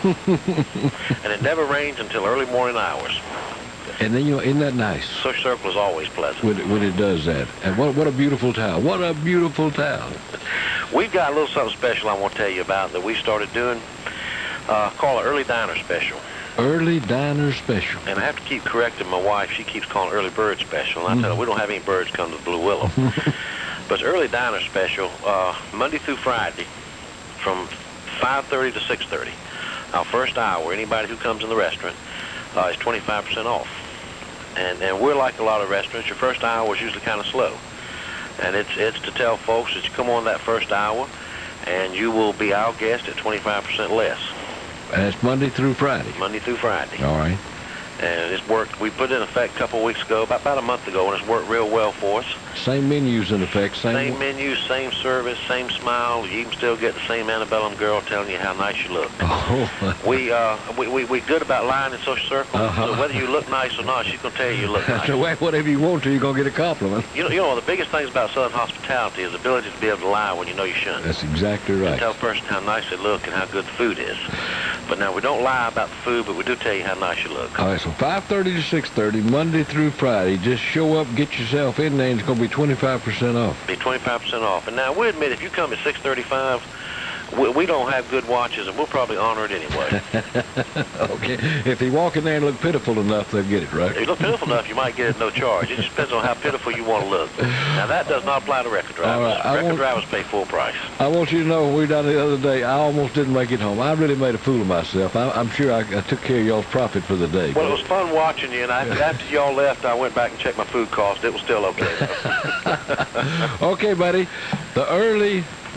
And it never rains until early morning hours. And then, you know, isn't that nice? Social Circle is always pleasant. When it, when it does that. And what, what a beautiful town. What a beautiful town. We've got a little something special I want to tell you about that we started doing, uh, called an early diner special. Early diner special. And I have to keep correcting my wife. She keeps calling it early bird special. And I tell her, we don't have any birds come to the Blue Willow. But it's early diner special, uh, Monday through Friday from five thirty to six thirty. Our first hour, anybody who comes in the restaurant uh, is twenty-five percent off. And, and we're like a lot of restaurants. Your first hour is usually kind of slow. And it's, it's to tell folks that you come on that first hour and you will be our guest at twenty-five percent less. And it's Monday through Friday. Monday through Friday. All right. And it's worked. We put it in effect a couple of weeks ago, about, about a month ago, and it's worked real well for us. Same menus in effect. Same, Same menu, same service, same smile. You can still get the same antebellum girl telling you how nice you look. Oh. we, uh, we, we, we good about lying in Social Circle. Uh-huh. So whether you look nice or not, she's going to tell you you look nice. So whatever you want to, you're going to get a compliment. You know, you know, one of the biggest things about Southern hospitality is the ability to be able to lie when you know you shouldn't. That's exactly And right. tell a person how nice they look and how good the food is. But now, we don't lie about the food, but we do tell you how nice you look. All right, so five thirty to six thirty, Monday through Friday. Just show up, get yourself in there, and it's going to be twenty-five percent off. Be twenty-five percent off. And now, we admit, if you come at six thirty-five, we, we don't have good watches, and we'll probably honor it anyway. Okay. If you walk in there and look pitiful enough, they'll get it, right? If you look pitiful enough, you might get it at no charge. It just depends on how pitiful you want to look. Now, that does not apply to record drivers. All right, I Record want- drivers pay full price. I want you to know, when we were down the other day, I almost didn't make it home. I really made a fool of myself. I, I'm sure I, I took care of y'all's profit for the day. Well, it was fun watching you, and I, after y'all left, I went back and checked my food cost. It was still okay. Okay, buddy. The early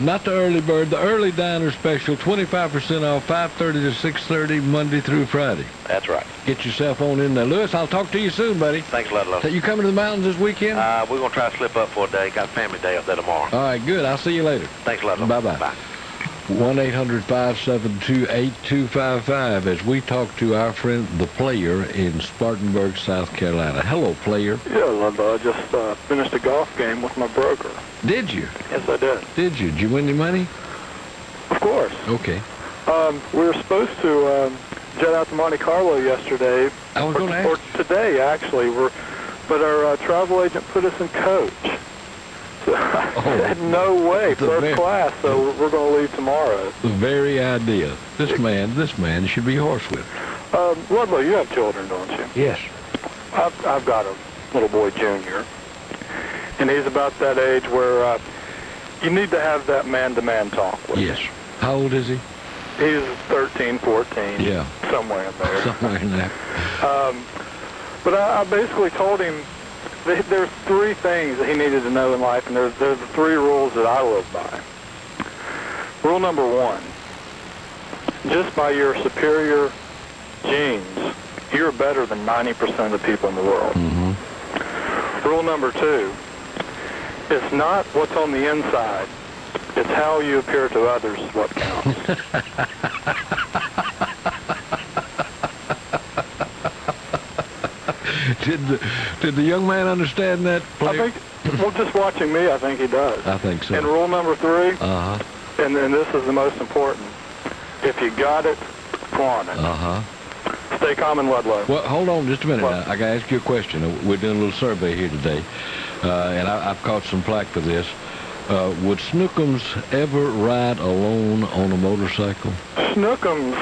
Not the early bird, the early diner special, twenty-five percent off, five thirty to six thirty, Monday through Friday. That's right. Get yourself on in there. Lewis, I'll talk to you soon, buddy. Thanks a lot, love. You coming to the mountains this weekend? Uh, we're going to try to slip up for a day. Got a family day up there tomorrow. All right, good. I'll see you later. Thanks a lot, love. Bye-bye. Bye. one eight hundred, five seven two, eight two five five as we talk to our friend, the Player, in Spartanburg, South Carolina. Hello, Player. Yeah, Linda, I just uh, finished a golf game with my broker. Did you? Yes, I did. Did you? Did you win any money? Of course. Okay. Um, we were supposed to um, jet out to Monte Carlo yesterday. I was going to Or today, actually. We're, but our uh, travel agent put us in coach. So oh, no way, first very, class, so we're going to leave tomorrow. The very idea. This man, this man should be horsewhipped. Um, Ludlow, you have children, don't you? Yes. I've, I've got a little boy, Junior, and he's about that age where uh, you need to have that man-to-man talk with Yes. him. How old is he? He's thirteen, fourteen. Yeah. Somewhere in there. Somewhere in there. Um, but I, I basically told him that there's three things that he needed to know in life, and there's, there's the three rules that I live by. Rule number one, just by your superior genes, you're better than ninety percent of the people in the world. Mm-hmm. Rule number two, it's not what's on the inside. It's how you appear to others is what counts. did, the, did the young man understand that, Player? I think, well, just watching me, I think he does. I think so. And rule number three, uh-huh. and, and this is the most important, if you got it, flaunt it. Uh-huh. Stay calm and Ludlow. Well, hold on just a minute. What? Now. I got to ask you a question. We're doing a little survey here today, uh, and I, I've caught some flack for this. Uh, would Snookums ever ride alone on a motorcycle? Snookums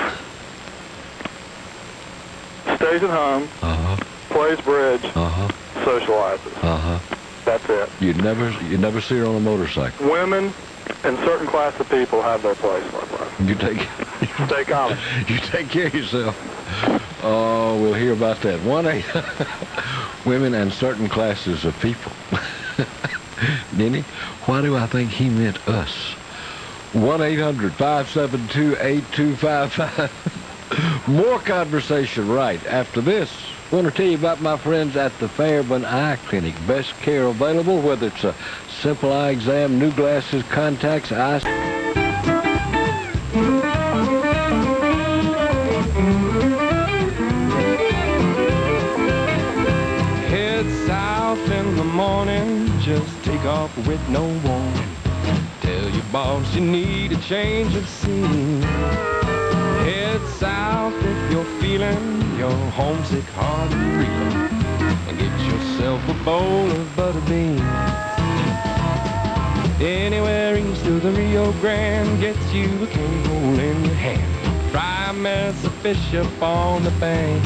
stays at home, uh-huh. plays bridge, uh-huh. socializes. Uh-huh. That's it. You'd never, you'd never see her on a motorcycle. Women and certain class of people have their place, Ludlow. You take, Stay calm. You take care of yourself. Oh, we'll hear about that. One eight women and certain classes of people. Denny, why do I think he meant us? one eight hundred, five seven two, eight two five five. More conversation right after this. I want to tell you about my friends at the Fairbairn Eye Clinic. Best care available, whether it's a simple eye exam, new glasses, contacts, eyes. Head south in the morning, just take off with no warning. Tell your boss you need a change of scene. Head south if you're feeling your homesick heart reeling, and get yourself a bowl of butter beans. Anywhere east of the Rio Grande gets you a cane in your hand. Fry 'em as a fish up on the bank.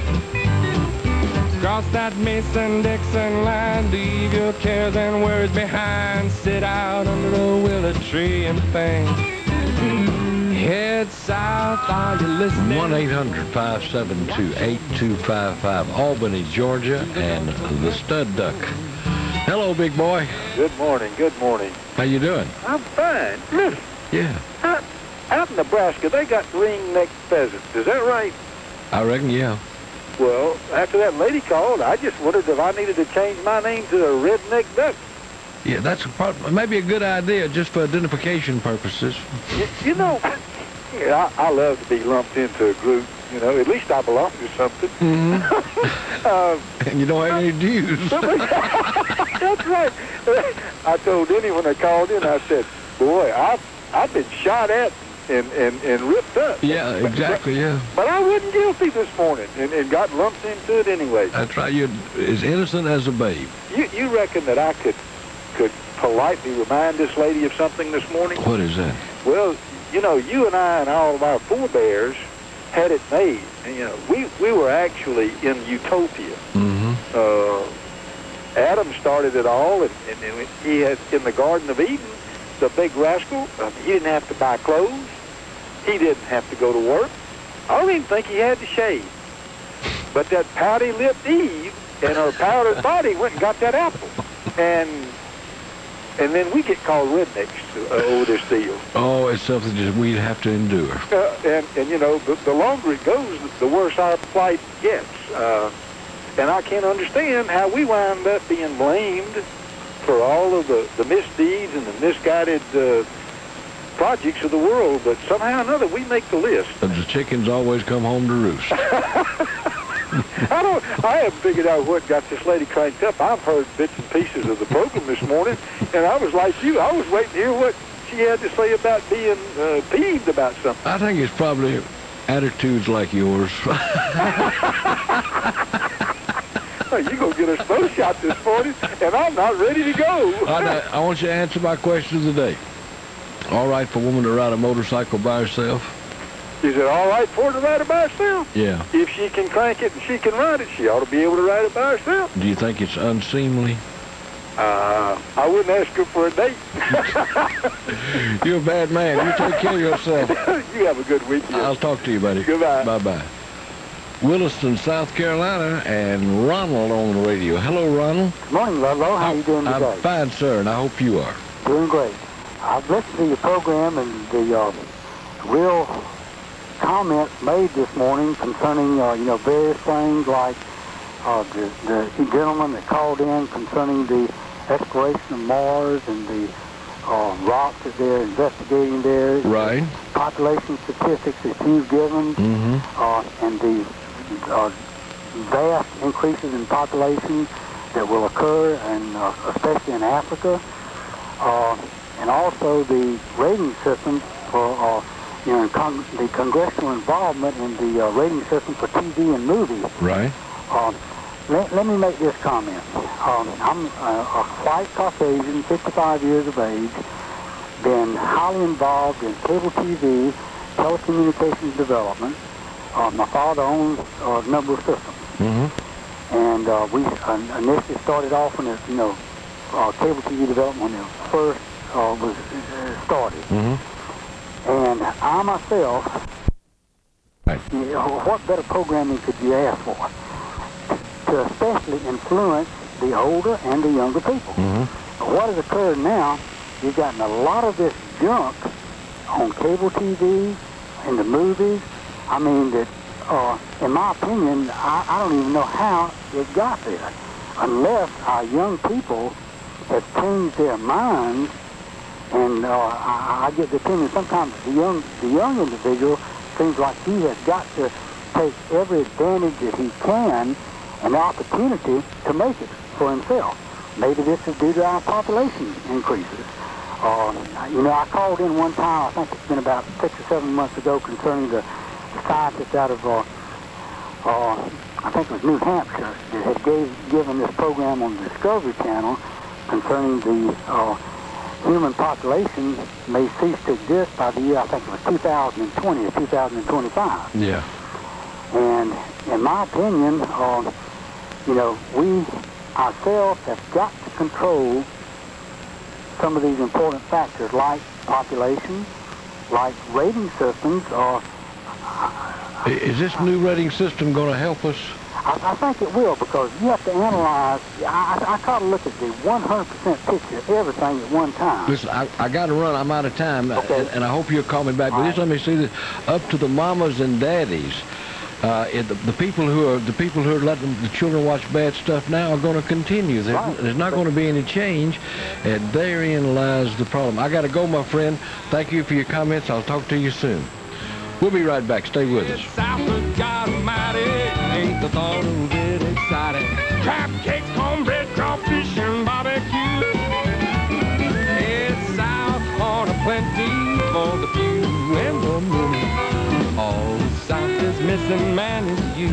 Cross that Mason-Dixon line, leave your cares and worries behind. Sit out under a willow tree and think. Head south, are you listening? one eight hundred, five seven two, eight two five five, Albany, Georgia, and the Stud Duck. Hello, big boy. Good morning, good morning. How you doing? I'm fine. Listen, Yeah, out, out in Nebraska, they got ring-necked pheasants. Is that right? I reckon, yeah. Well, after that lady called, I just wondered if I needed to change my name to a redneck duck. Yeah, that's a part, maybe a good idea just for identification purposes. You, you know, yeah, I, I love to be lumped into a group. You know, at least I belong to something. Mm-hmm. um, and you don't have any dues. That's right. I told Denny when I called in, I said, boy, I've, I've been shot at and, and, and ripped up. Yeah, exactly, but, yeah. But I wasn't guilty this morning and, and got lumped into it anyway. That's right. You're as innocent as a babe. You, you reckon that I could could politely remind this lady of something this morning? What is that? Well, you know, you and I and all of our forebears had it made. And, you know, we, we were actually in utopia. Mm-hmm. Uh, Adam started it all, and, and, and he had, in the Garden of Eden, the big rascal, uh, he didn't have to buy clothes. He didn't have to go to work. I don't even think he had to shave. But that pouty-lipped Eve and her powdered body went and got that apple. And and then we get called rednecks uh, over this deal. Oh, it's something that we'd have to endure. Uh, and, and, you know, the, the longer it goes, the worse our plight gets. Uh, and I can't understand how we wind up being blamed for all of the, the misdeeds and the misguided uh, projects of the world, but somehow or another we make the list. But the chickens always come home to roost. I don't. I haven't figured out what got this lady cranked up. I've heard bits and pieces of the program this morning, and I was like you. I was waiting to hear what she had to say about being uh, peeved about something. I think it's probably attitudes like yours. Well, you're going to get us both shot this morning, and I'm not ready to go. I, know, I want you to answer my question of the day. All right for a woman to ride a motorcycle by herself? Is it all right for her to ride it by herself? Yeah. If she can crank it and she can ride it, she ought to be able to ride it by herself. Do you think it's unseemly? Uh, I wouldn't ask her for a date. You're a bad man. You take care of yourself. You have a good weekend. I'll talk to you, buddy. Goodbye. Bye-bye. Williston, South Carolina, and Ronald on the radio. Hello, Ronald. Good morning, Ludlow. How are you doing today? I'm fine, sir, and I hope you are. Doing great. I've listened to your program and the uh, real comments made this morning concerning, uh, you know, various things like uh, the, the gentleman that called in concerning the exploration of Mars and the uh, rocks that they're investigating there. Right. Population statistics that you've given, mm-hmm. uh, and the uh, vast increases in population that will occur, and uh, especially in Africa, uh, and also the rating system for uh, you know con the congressional involvement in the uh, rating system for T V and movies. Right. Uh, let, let me make this comment. Um, I'm a, a white Caucasian, fifty-five years of age, been highly involved in cable T V, telecommunications development. Uh, my father owns uh, a number of systems. Mm-hmm. And uh, we uh, initially started off when it, you know, uh, cable T V development when it first uh, was uh, started. Mm-hmm. And I myself, right. you know, what better programming could you ask for? To especially influence the older and the younger people. Mm-hmm. But what has occurred now, you've gotten a lot of this junk on cable T V, in the movies. I mean, that, uh, in my opinion, I, I don't even know how it got there, unless our young people have changed their minds. And uh, I, I get the opinion sometimes the young, the young individual seems like he has got to take every advantage that he can and opportunity to make it for himself. Maybe this is due to our population increases. Uh, you know, I called in one time, I think it's been about six or seven months ago, concerning the scientists out of, uh, uh, I think it was New Hampshire, that had gave, given this program on the Discovery Channel concerning the uh, human population may cease to exist by the year, I think it was two thousand twenty or two thousand twenty-five. Yeah. And in my opinion, uh, you know, we ourselves have got to control some of these important factors like population, like rating systems. Or Is this new rating system going to help us? I, I think it will, because you have to analyze. I, I try to look at the one hundred percent picture of everything at one time. Listen, I, I got to run. I'm out of time, okay. and, and I hope you'll call me back. But just let me see this. Up to the mamas and daddies. Uh, it, the, the people who are the people who are letting the children watch bad stuff now are going to continue. There's, right. there's not going to be any change, and therein lies the problem. I got to go, my friend. Thank you for your comments. I'll talk to you soon. We'll be right back. Stay with us. South of God Almighty, ain't the thought of it exciting? Crab cakes, cornbread, crawfish, and barbecue. It's South corner plenty for the few and the many. All the South is missing, man, is you.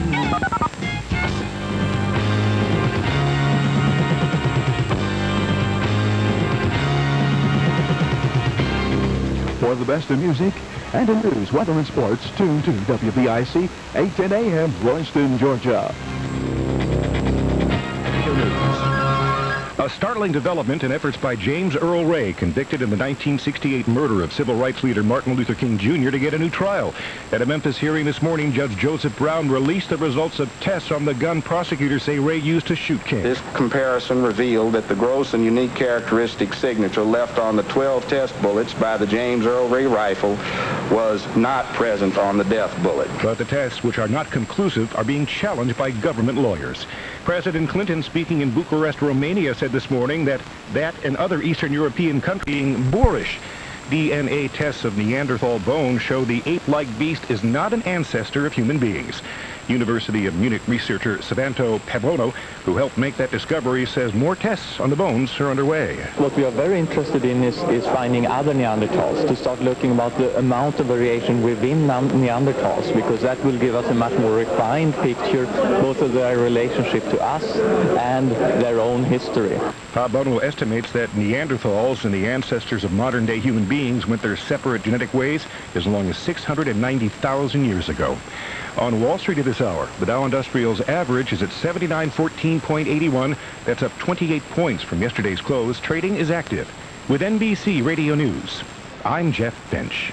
For the best in music and in news, weather, and sports, tune to W B I C, eight ten A M, Royston, Georgia. A A startling development in efforts by James Earl Ray, convicted in the nineteen sixty-eight murder of civil rights leader Martin Luther King Junior, to get a new trial. At a Memphis hearing this morning, Judge Joseph Brown released the results of tests on the gun prosecutors say Ray used to shoot King. This comparison revealed that the gross and unique characteristic signature left on the twelve test bullets by the James Earl Ray rifle was not present on the death bullet. But the tests, which are not conclusive, are being challenged by government lawyers. President Clinton, speaking in Bucharest, Romania, said this morning that that and other Eastern European countries being boorish. D N A tests of Neanderthal bone show the ape-like beast is not an ancestor of human beings. University of Munich researcher Savanto Pavono, who helped make that discovery, says more tests on the bones are underway. What we are very interested in is, is finding other Neanderthals, to start looking about the amount of variation within Neanderthals, because that will give us a much more refined picture, both of their relationship to us and their own history. Pavono estimates that Neanderthals and the ancestors of modern-day human beings went their separate genetic ways as long as six hundred ninety thousand years ago. On Wall Street at this hour, the Dow Industrials average is at seventy-nine fourteen point eight one. That's up twenty-eight points from yesterday's close. Trading is active. With N B C Radio News, I'm Jeff Bench.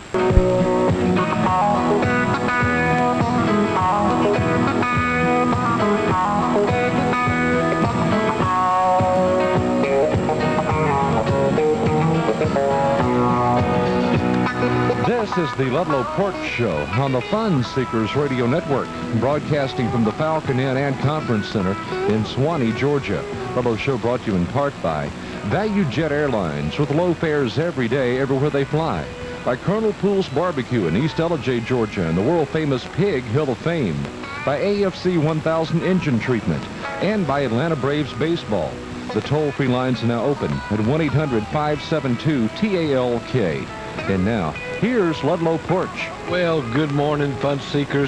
This is the Ludlow Port Show on the Fun Seekers Radio Network, broadcasting from the Falcon Inn and Conference Center in Suwanee, Georgia. Ludlow Show brought to you in part by Value Jet Airlines, with low fares every day, everywhere they fly. By Colonel Poole's Barbecue in East Ellijay, Georgia, and the world-famous Pig Hill of Fame. By A F C one thousand Engine Treatment, and by Atlanta Braves Baseball. The toll-free lines are now open at one eight hundred, five seven two, T A L K. And now, here's Ludlow Porch. Well, good morning, Fun Seekers,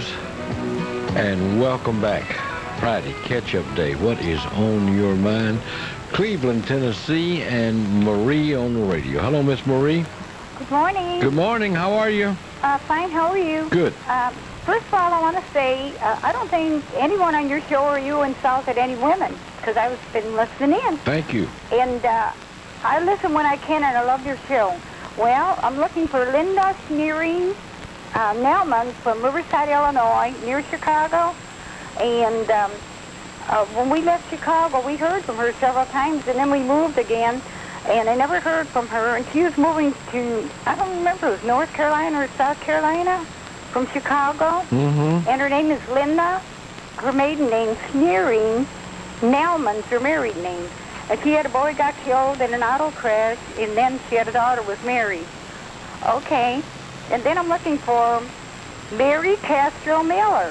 and welcome back. Friday, catch-up day. What is on your mind? Cleveland, Tennessee, and Marie on the radio. Hello, Miss Marie. Good morning. Good morning. How are you? Uh, fine. How are you? Good. Uh, first of all, I want to say uh, I don't think anyone on your show or you insulted any women, because I've been listening in. Thank you. And uh, I listen when I can, and I love your show. Well, I'm looking for Linda Schneering uh, Nelman from Riverside, Illinois, near Chicago. And um, uh, when we left Chicago, we heard from her several times, and then we moved again, and I never heard from her. And she was moving to, I don't remember, it was North Carolina or South Carolina, from Chicago. Mm-hmm. And her name is Linda. Her maiden name, Schneering Nelman's her married name. And she had a boy got killed in an auto crash, and then she had a daughter with Mary. Okay. And then I'm looking for Mary Castro Miller.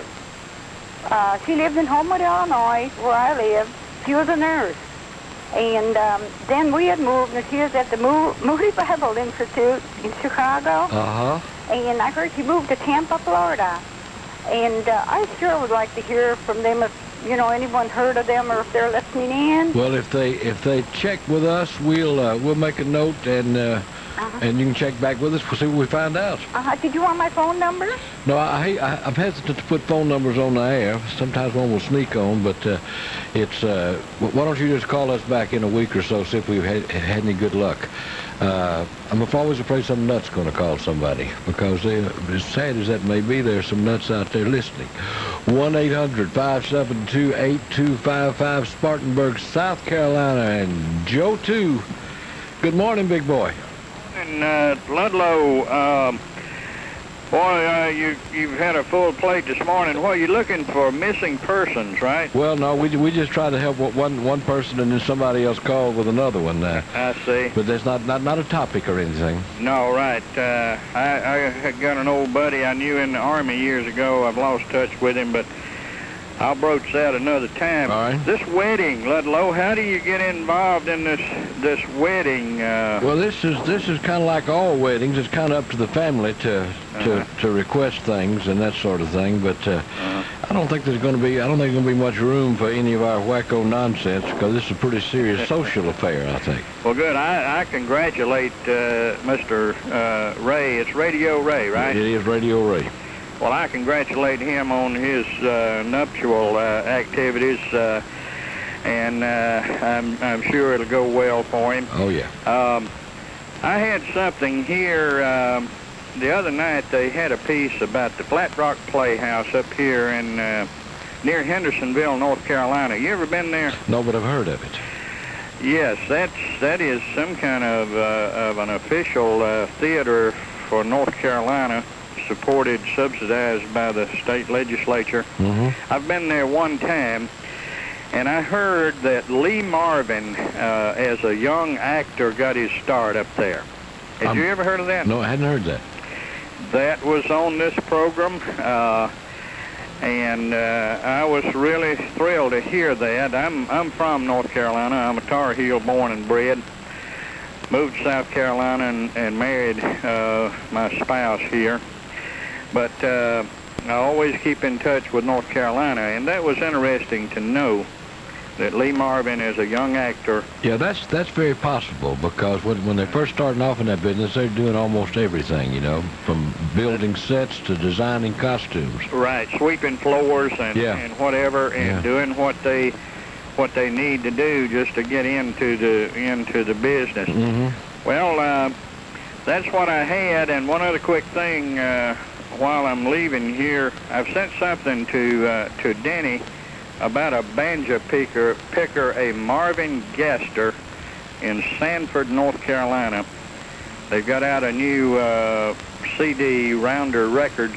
Uh, she lived in Homewood, Illinois, where I live. She was a nurse. And um, then we had moved, and she was at the Mo Moody Bible Institute in Chicago. Uh-huh. And I heard she moved to Tampa, Florida. And uh, I sure would like to hear from them if, you know, anyone heard of them or if they're listening in. Well, if they if they check with us, we'll uh, we'll make a note, and uh, uh-huh. and you can check back with us. We'll see what we find out. Uh-huh. Did you want my phone number? No, I, I I'm hesitant to put phone numbers on the air. Sometimes one will sneak on, but uh, it's. Uh, why don't you just call us back in a week or so, see if we've had, had any good luck. Uh, I'm always afraid some nut's going to call somebody, because they, as sad as that may be, there's some nuts out there listening. one eight hundred, five seven two, eight two five five, Spartanburg, South Carolina, and Joe too. Good morning, big boy. And uh, Ludlow, um, boy, uh, you you've had a full plate this morning. Well, you're looking for missing persons, right? Well, no, we we just try to help one one person, and then somebody else called with another one. Uh, I see. But there's not not not a topic or anything. No, right. Uh, I I had got an old buddy I knew in the Army years ago. I've lost touch with him, but I'll broach that another time. All right. This wedding, Ludlow, how do you get involved in this this wedding? Uh, well, this is this is kind of like all weddings. It's kind of up to the family to to Uh-huh. to request things and that sort of thing. But uh, uh-huh. I don't think there's going to be I don't think there's going to be much room for any of our wacko nonsense, because this is a pretty serious social affair, I think. Well, good. I, I congratulate uh, Mister Uh, Ray. It's Radio Ray, right? It is Radio Ray. Well, I congratulate him on his uh, nuptial uh, activities. Uh, and uh, I'm, I'm sure it'll go well for him. Oh, yeah. Um, I had something here um, the other night. They had a piece about the Flat Rock Playhouse up here in uh, near Hendersonville, North Carolina. You ever been there? No, but I've heard of it. Yes, that's that is some kind of uh, of an official uh, theater for North Carolina, supported, subsidized by the state legislature. Mm-hmm. I've been there one time, and I heard that Lee Marvin, uh, as a young actor, got his start up there. Had Um, you ever heard of that? No, I hadn't heard that. That was on this program, uh, and uh, I was really thrilled to hear that. I'm I'm from North Carolina. I'm a Tar Heel born and bred. Moved to South Carolina and, and married uh, my spouse here. But uh, I always keep in touch with North Carolina, and that was interesting to know that Lee Marvin is a young actor. Yeah, that's that's very possible, because when, when they're first starting off in that business, they're doing almost everything, you know, from building sets to designing costumes. Right, sweeping floors and, Yeah. and whatever, and Yeah. doing what they what they need to do just to get into the into the business. Mm-hmm. Well, uh, that's what I had. And one other quick thing, uh, while I'm leaving here, I've sent something to uh, to Denny about a banjo picker, picker, a Marvin Gaster in Sanford, North Carolina. They've got out a new uh, C D, Rounder Records,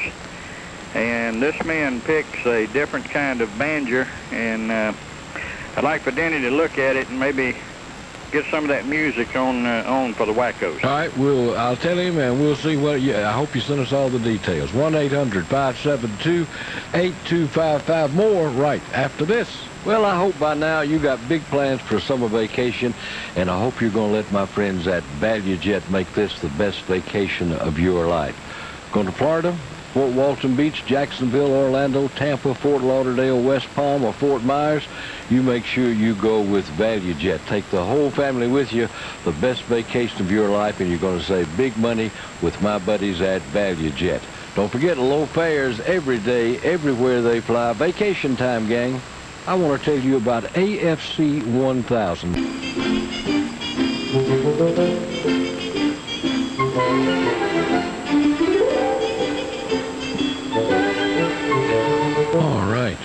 and this man picks a different kind of banjo, and uh, I'd like for Denny to look at it and maybe get some of that music on uh, on for the Wackos. All right, we'll, I'll tell him, and we'll see what, yeah, I hope you send us all the details. one eight hundred, five seven two, eight two five five. More right after this. Well, I hope by now you got big plans for a summer vacation, and I hope you're going to let my friends at ValueJet make this the best vacation of your life. Going to Florida, Fort Walton Beach, Jacksonville, Orlando, Tampa, Fort Lauderdale, West Palm, or Fort Myers, you make sure you go with ValueJet. Take the whole family with you, the best vacation of your life, and you're going to save big money with my buddies at ValueJet. Don't forget low fares every day, everywhere they fly. Vacation time, gang. I want to tell you about A F C one thousand. All right.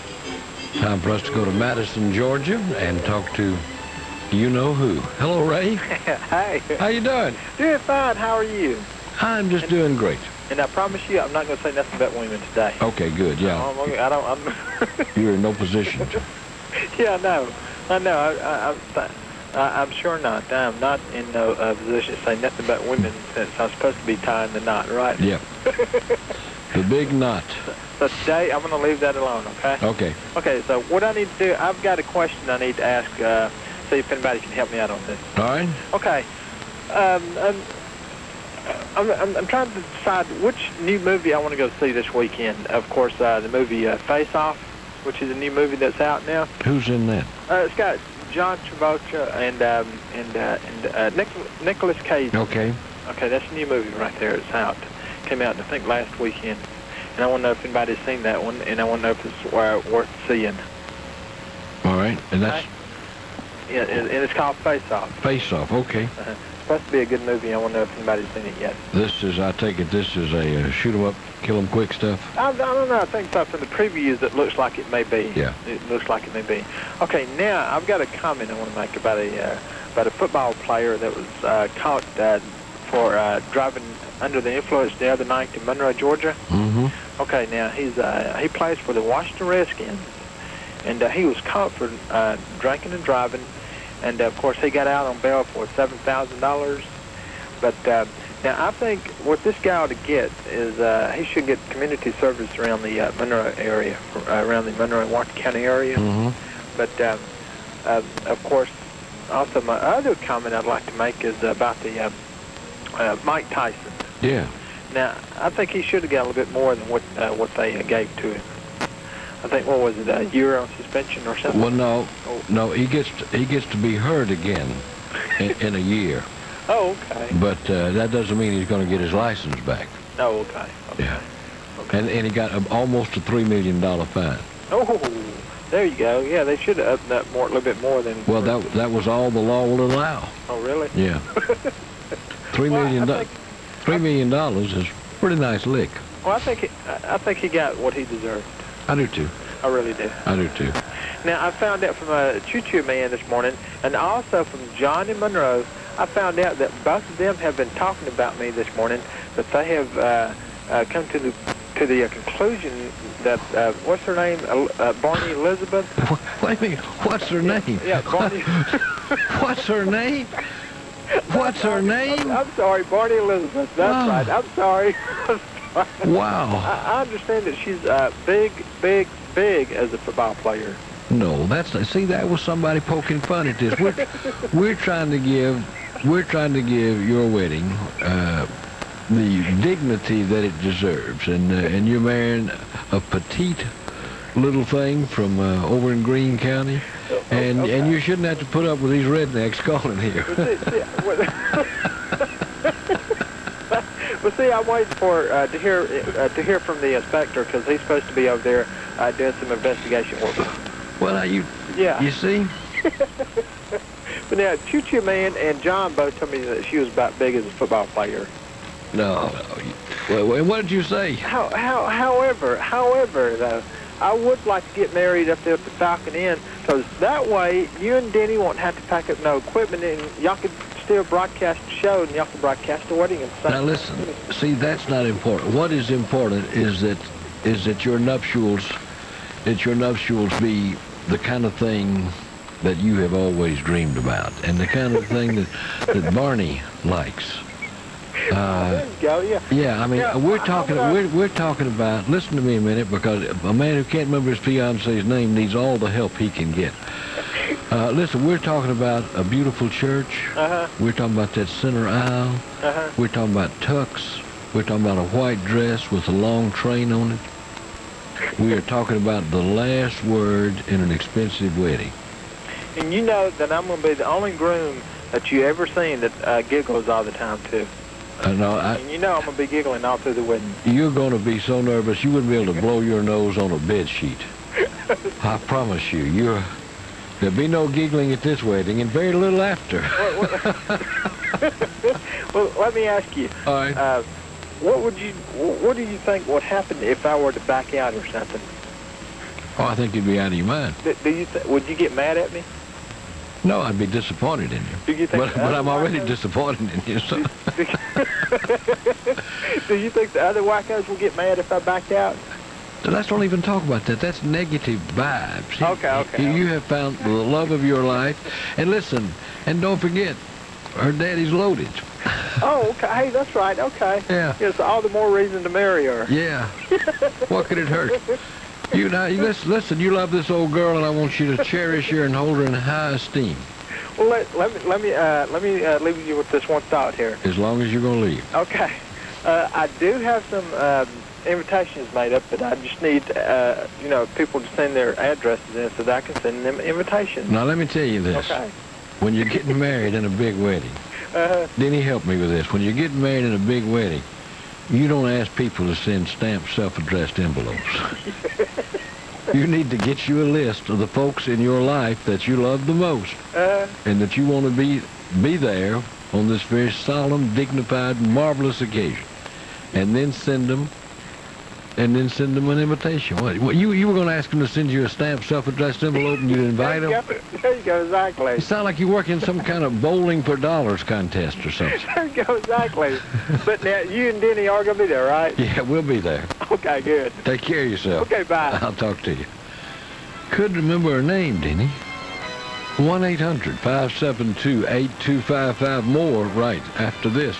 Time for us to go to Madison, Georgia, and talk to you-know-who. Hello, Ray. Hi. How you doing? Doing fine. How are you? I'm just doing great. And I promise you, I'm not going to say nothing about women today. Okay, good, yeah. Um, okay, I don't. I'm You're in no position to. yeah, I know. I know. I, I, I'm, I, I'm sure not. I'm not in no uh, position to say nothing about women since I'm supposed to be tying the knot, right? Yeah. The big knot. So today, I'm going to leave that alone, okay? Okay. Okay, so what I need to do, I've got a question I need to ask, uh, see if anybody can help me out on this. All right. Okay. Um, um, I'm, I'm, I'm trying to decide which new movie I want to go see this weekend. Of course, uh, the movie uh, Face Off, which is a new movie that's out now. Who's in that? Uh, it's got John Travolta and um, and uh, and uh, Nic Nicolas Cage. Okay. Okay, that's a new movie right there. It's out. Came out, I think, last weekend. And I want to know if anybody's seen that one, and I want to know if it's uh, worth seeing. All right, and that's Yeah, and and it's called Face Off. Face Off. Okay. Uh-huh. It's supposed to be a good movie. I want to know if anybody's seen it yet. This is, I take it, this is a uh, shoot 'em up, kill 'em quick stuff. I, I don't know. I think so. From the previews, it looks like it may be. Yeah. It looks like it may be. Okay, now I've got a comment I want to make about a uh, about a football player that was uh, caught uh, for uh, driving under the influence the other night in Monroe, Georgia. Mm-hmm. Okay, now he's uh, he plays for the Washington Redskins, and uh, he was caught for uh, drinking and driving, and uh, of course he got out on bail for seven thousand dollars. But uh, now I think what this guy ought to get is uh, he should get community service around the uh, Monroe area, uh, around the Monroe and Washington County area. Mm-hmm. But um, uh, of course, also my other comment I'd like to make is about the uh, uh, Mike Tyson. Yeah. Now, I think he should have got a little bit more than what uh, what they uh, gave to him. I think, what was it, a year on suspension or something? Well, no, no, he gets to, he gets to be heard again in, in a year. Oh, okay. But uh, that doesn't mean he's going to get his license back. Oh, okay. Okay. Yeah. And and he got a, almost a three million dollar fine. Oh, There you go. Yeah, they should have upped that more, a little bit more than. Well, that that was all the law would allow. Oh, really? Yeah. Three Well, million. I do- think- Three million dollars is a pretty nice lick. Well, I think he, I I think he got what he deserved. I do too. I really do. I do too. Now, I found out from a Choo Choo Man this morning, and also from Johnny Monroe, I found out that both of them have been talking about me this morning, that they have uh, uh, come to the to the uh, conclusion that, uh, what's her name, uh, uh, Barney Elizabeth? Wait a minute, what's her name? Yeah, Barney. What's her name? What's her name? I'm, I'm sorry, Barney Elizabeth. That's Oh. right. I'm sorry. I'm sorry. Wow. I, I understand that she's uh, big, big, big as a football player. No, that's see that was somebody poking fun at this. We're we're trying to give we're trying to give your wedding uh, the dignity that it deserves, and uh, and you're marrying a petite little thing from uh, over in Greene County, and okay. and you shouldn't have to put up with these rednecks calling here. Well, see, see, well, well, see, I'm waiting for uh, to hear uh, to hear from the inspector because he's supposed to be over there uh, doing some investigation work. Well, now you Yeah. you see. But now, Choo Choo Man and John both told me that she was about big as a football player. No, no. you- Well, well, what did you say? How, how, however, however, though, I would like to get married up there at the Falcon Inn, because that way you and Denny won't have to pack up no equipment, and y'all could still broadcast the show, and y'all could broadcast the wedding. And Now listen, see, that's not important. What is important is that is that your nuptials, that your nuptials be the kind of thing that you have always dreamed about, and the kind of thing that that Barney likes. Uh, there you go, yeah. yeah, I mean, Yeah, we're I- talking, I'm gonna- we're, we're talking about, listen to me a minute, because a man who can't remember his fiance's name needs all the help he can get. Uh, listen, we're talking about a beautiful church. Uh-huh. We're talking about that center aisle. Uh-huh. We're talking about tux. We're talking about a white dress with a long train on it. We are talking about the last word in an expensive wedding. And you know that I'm going to be the only groom that you ever seen that uh, giggles all the time, too. Uh, no, I, And you know I'm going to be giggling all through the wedding. you're going to be so nervous you wouldn't be able to blow your nose on a bed sheet. I promise you. You're, there'll be no giggling at this wedding and very little after. Well, let me ask you. All right. Uh, what would you? What do you think would happen if I were to back out or something? Oh, I think you'd be out of your mind. Do, do you? Th- would you get mad at me? No, I'd be disappointed in you. Do you think? But, the but other I'm already wackos- disappointed in you. So. Do you think the other wackos will get mad if I backed out? Let's don't even talk about that. That's negative vibes. Okay, okay. You, you have found the love of your life. And listen, and don't forget, her daddy's loaded. Oh, okay. Hey, that's right. Okay. Yeah. It's all the more reason to marry her. Yeah. What could it hurt? You now, you listen, listen, you love this old girl, and I want you to cherish her and hold her in high esteem. Well, let, let me let me uh, let me uh, leave you with this one thought here. As long as you're going to leave. Okay. Uh, I do have some um, invitations made up, but I just need uh, you know people to send their addresses in so that I can send them invitations. Now, let me tell you this. Okay. When you're getting married in a big wedding, Uh, Denny, help me with this. When you're getting married in a big wedding, you don't ask people to send stamped self-addressed envelopes. You need to get you a list of the folks in your life that you love the most uh, and that you want to be be there on this very solemn, dignified, marvelous occasion. And then send them and then send them an invitation. What, what, you, you were going to ask them to send you a stamped self-addressed envelope and you'd invite them? there you go, exactly. You sound like you work in some kind of bowling for dollars contest or something. There you go, exactly. But now you and Denny are going to be there, right? Yeah, we'll be there. Okay, good. Take care of yourself. Okay, bye. I'll talk to you. Couldn't remember her name, didn't he? one eight hundred, five seven two, eight two five five. More right after this.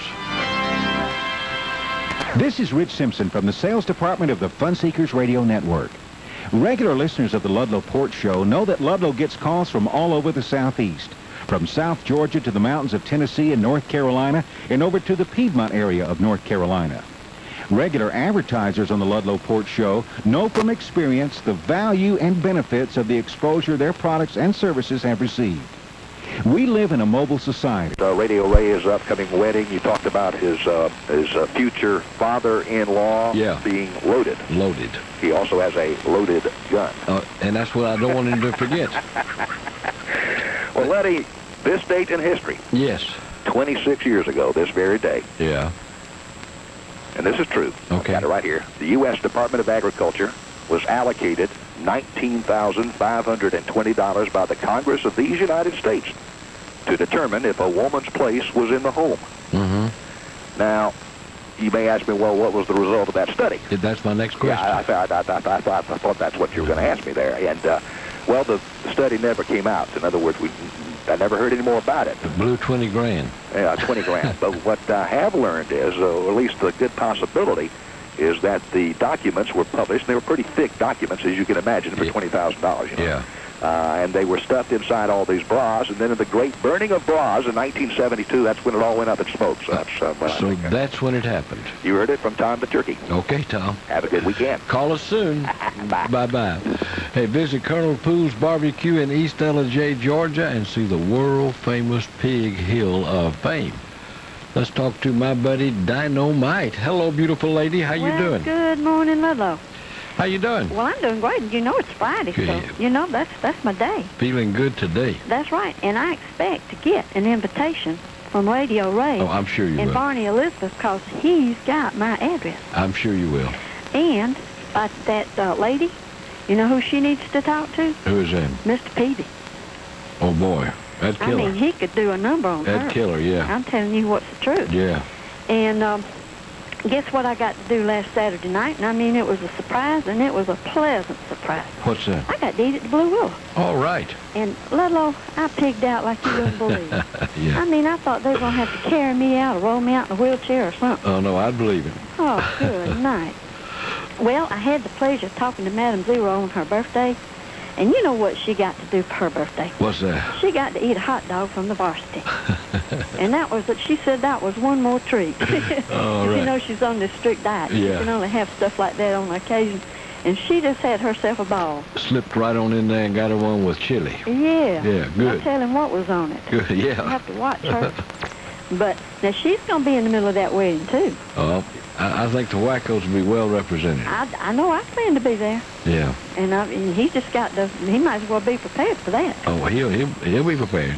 This is Rich Simpson from the sales department of the Fun Seekers Radio Network. Regular listeners of the Ludlow Port Show know that Ludlow gets calls from all over the Southeast, from South Georgia to the mountains of Tennessee and North Carolina, and over to the Piedmont area of North Carolina. Regular advertisers on the Ludlow Port Show know from experience the value and benefits of the exposure their products and services have received. We live in a mobile society. Uh, Radio Ray's upcoming wedding, you talked about his uh, his uh, future father-in-law yeah. being loaded. Loaded. He also has a loaded gun. Uh, and that's what I don't want him to forget. Well, Letty, this date in history. Yes. twenty-six years ago, this very day. Yeah. And this is true. Okay. I've got it right here. The U S Department of Agriculture was allocated nineteen thousand five hundred twenty dollars by the Congress of these United States to determine if a woman's place was in the home. Mm-hmm. Now, you may ask me, well, what was the result of that study? That's my next question. Yeah, I, I, I, I, I, thought, I thought that's what you were going to ask me there. And, uh, well, the, the study never came out. In other words, we I never heard any more about it. It blew twenty grand. Yeah, twenty grand. But what I have learned is, uh, or at least a good possibility, is that the documents were published. They were pretty thick documents, as you can imagine, for twenty thousand dollars. You know? Yeah. Uh, and they were stuffed inside all these bras. And then in the great burning of bras in nineteen seventy-two, that's when it all went up in smoke. So that's, uh, what so I think. that's when it happened. You heard it from Tom the Turkey. Okay, Tom. Have a good weekend. Call us soon. Bye. Bye-bye. Hey, visit Colonel Poole's Barbecue in East Ellijay, Georgia, and see the world-famous Pig Hill of Fame. Let's talk to my buddy Dynamite. Hello, beautiful lady. How well, you doing? Good morning, Ludlow. How you doing? Well, I'm doing great. You know it's Friday, Good. so you know that's that's my day. Feeling good today. That's right, and I expect to get an invitation from Radio Ray. Oh, I'm sure you and will. Barney Elizabeth, because he's got my address. I'm sure you will. And uh, that uh, lady, you know who she needs to talk to? Who is that? Mister Peavy. Oh boy, that'd kill I mean, her. he could do a number on That'd her. kill her, yeah. I'm telling you what's the truth. Yeah. And um, guess what I got to do last Saturday night? And I mean, it was a surprise, and it was a pleasant surprise. What's that? I got to eat at the Blue Willow. All right. And Ludlow, I pigged out like you wouldn't believe. Yeah. I mean, I thought they were going to have to carry me out or roll me out in a wheelchair or something. Oh, no, I'd believe it. Oh, good night. Well, I had the pleasure of talking to Madam Zero on her birthday. And you know what she got to do for her birthday? What's that? She got to eat a hot dog from the varsity. And that was, that. She said that was one more treat. All right. You know she's on this strict diet. She Yeah. can only have stuff like that on occasion. And she just had herself a ball. Slipped right on in there and got her one with chili. Yeah. Yeah, good. I'll tell him what was on it. Good, yeah. You have to watch her. But now she's going to be in the middle of that wedding, too. Oh, I, I think the Wackos will be well represented. I, I know I plan to be there. Yeah. And, I, and he just got to, he might as well be prepared for that. Oh, he'll, he'll, he'll be prepared.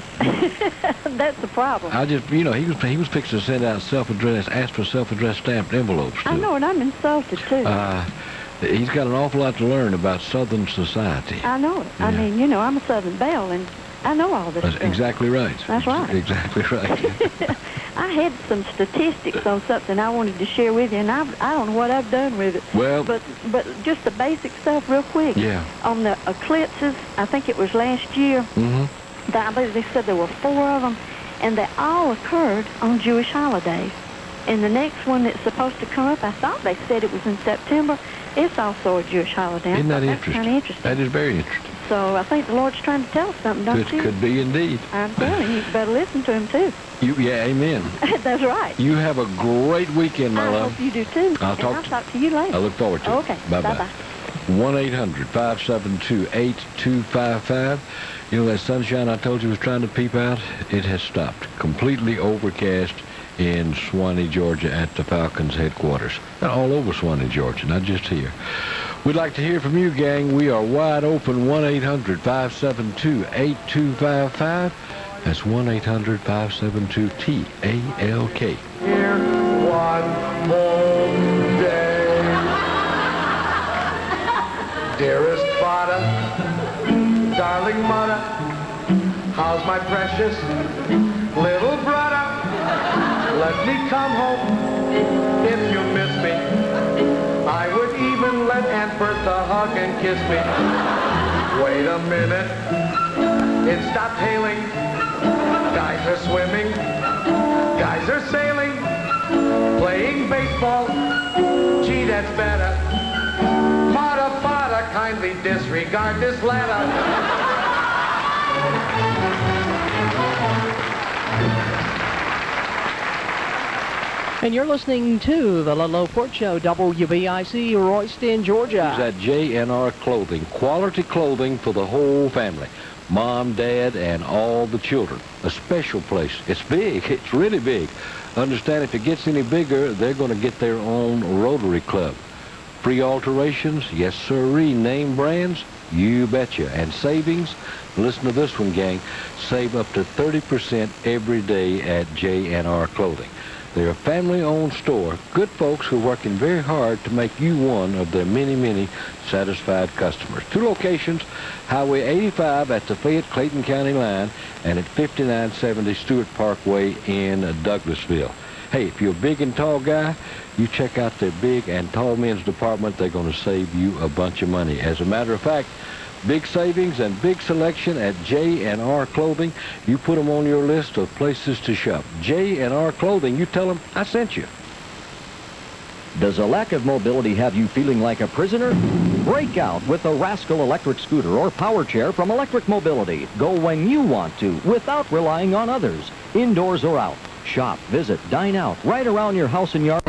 That's the problem. I just, you know, he was he was fixing to send out self-addressed, ask for self-addressed stamped envelopes, too. I know, and I'm insulted, too. Uh, he's got an awful lot to learn about Southern society. I know it. I mean, you know, I'm a Southern belle, and I know all this That's stuff. exactly right. That's right. Exactly right. I had some statistics on something I wanted to share with you, and I, I don't know what I've done with it. Well- But, but just the basic stuff real quick. Yeah. On the eclipses, I think it was last year, Mm-hmm. that, I believe they said there were four of them, and they all occurred on Jewish holidays. And the next one that's supposed to come up, I thought they said it was in September. It's also a Jewish holiday. I Isn't that thought that's interesting? kind of interesting. That is very interesting. So I think the Lord's trying to tell us something, don't It you? could be indeed. I'm telling you, you better listen to him, too. You, yeah, amen. That's right. You have a great weekend, my I love. hope you do, too. I'll and talk I'll to- talk to you later. I look forward to it. Okay. Bye-bye. Bye-bye. one eight hundred five seven two eight two five five. You know that sunshine I told you was trying to peep out? It has stopped. Completely overcast in Swanee, Georgia at the Falcons headquarters. And all over Swanee, Georgia, not just here. We'd like to hear from you, gang. We are wide open, one eight hundred five seven two eight two five five. That's one eight hundred five seven two T A L K. Here one more day. Dearest father, darling mother, how's my precious little brother? Let me come home if you miss me. I would even let Aunt Bertha hug and kiss me. Wait a minute, it stopped hailing. Guys are swimming, guys are sailing, playing baseball. Gee, that's better. Mother, father, kindly disregard this letter. And you're listening to the Ludlow Port Show, W B I C, Royston, Georgia. He's at J and R Clothing. Quality clothing for the whole family. Mom, Dad, and all the children. A special place. It's big. It's really big. Understand, if it gets any bigger, they're going to get their own Rotary Club. Free alterations? Yes, sirree. Name brands? You betcha. And savings? Listen to this one, gang. Save up to thirty percent every day at J and R Clothing. They're a family-owned store. Good folks who are working very hard to make you one of their many, many satisfied customers. Two locations, Highway eighty-five at the Fayette-Clayton County line and at fifty-nine seventy Stewart Parkway in Douglasville. Hey, if you're a big and tall guy, you check out their big and tall men's department. They're going to save you a bunch of money. As a matter of fact, big savings and big selection at J and R Clothing. You put them on your list of places to shop. J and R Clothing, you tell them I sent you. Does a lack of mobility have you feeling like a prisoner? Break out with the Rascal electric scooter or power chair from Electric Mobility. Go when you want to without relying on others, indoors or out. Shop, visit, dine out right around your house and yard.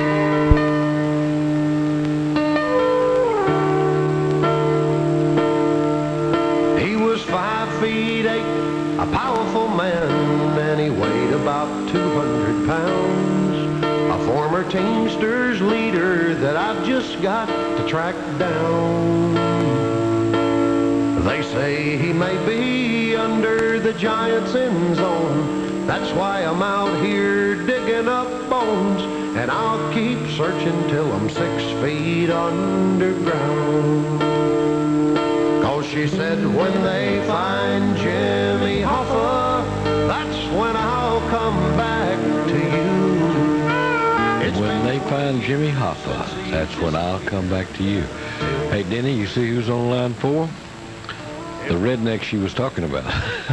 He was five feet eight, a powerful man, and he weighed about two hundred pounds. A former Teamsters leader that I've just got to track down. They say he may be under the Giants' end zone. That's why I'm out here digging up bones, and I'll keep searching till I'm six feet underground. Cause she said when they find Jimmy Hoffa, that's when I'll come back to you. It's when they find Jimmy Hoffa, that's when I'll come back to you. Hey, Denny, you see who's on line four? The redneck she was talking about.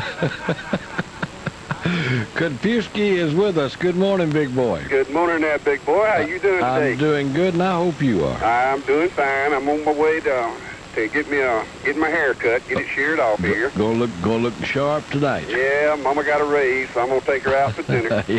Konfusky is with us. Good morning, big boy. Good morning there, big boy. How you doing today? I'm doing good, and I hope you are. I'm doing fine. I'm on my way down to get me a get my hair cut, get it sheared off here. Go look, go look sharp tonight. Yeah, Mama got a raise, so I'm gonna take her out for dinner. yeah,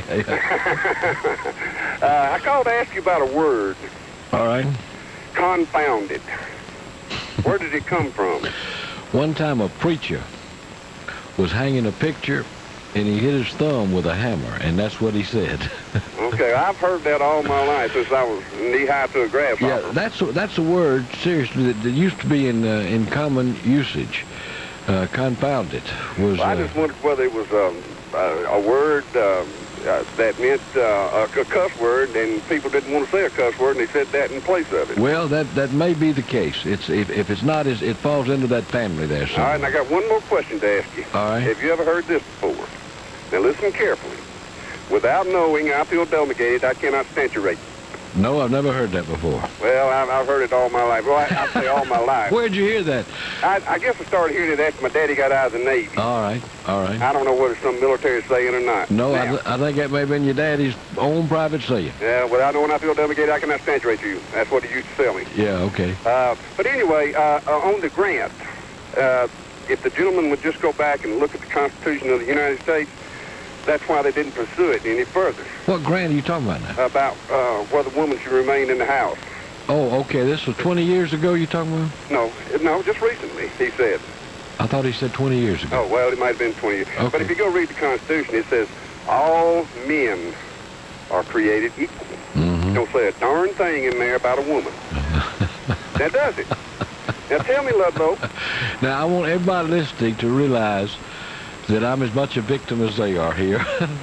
yeah. uh, I called to ask you about a word. All right. Confounded. Where did it come from? One time a preacher was hanging a picture, and he hit his thumb with a hammer, and that's what he said. Okay, I've heard that all my life since I was knee-high to a grasshopper. Yeah, that's a, that's a word, seriously, that, that used to be in uh, in common usage. Uh, confounded was... Well, I uh, just wondered whether it was um, uh, a word uh, uh, that meant uh, a, a cuss word, and people didn't want to say a cuss word, and they said that in place of it. Well, that that may be the case. It's if, if it's not, it's, it falls into that family there. All right, and I got one more question to ask you. All right. Have you ever heard this before? Now listen carefully. Without knowing, I feel delegated, I cannot stanchiorate. No, I've never heard that before. Well, I've, I've heard it all my life. Well, I, I'd say all my life. Where'd you hear that? I, I guess I started hearing it after my daddy got out of the Navy. All right, all right. I don't know whether it's some military saying or not. No, I, now, th I think that may have been your daddy's own private saying. Yeah, without knowing I feel delegated, I cannot stanchiorate you. That's what he used to tell me. Yeah, okay. Uh, but anyway, uh, uh, on the grant, uh, if the gentleman would just go back and look at the Constitution of the United States, that's why they didn't pursue it any further. What grant are you talking about now? About uh, whether women should remain in the house. Oh, okay. This was twenty years ago you talking about? No, no, just recently, he said. I thought he said twenty years ago. Oh, well, it might have been twenty years. Okay. But if you go read the Constitution, it says all men are created equal. Mm-hmm. Don't say a darn thing in there about a woman. That does it. Now tell me, Ludlow. Now, I want everybody listening to realize that I'm as much a victim as they are here.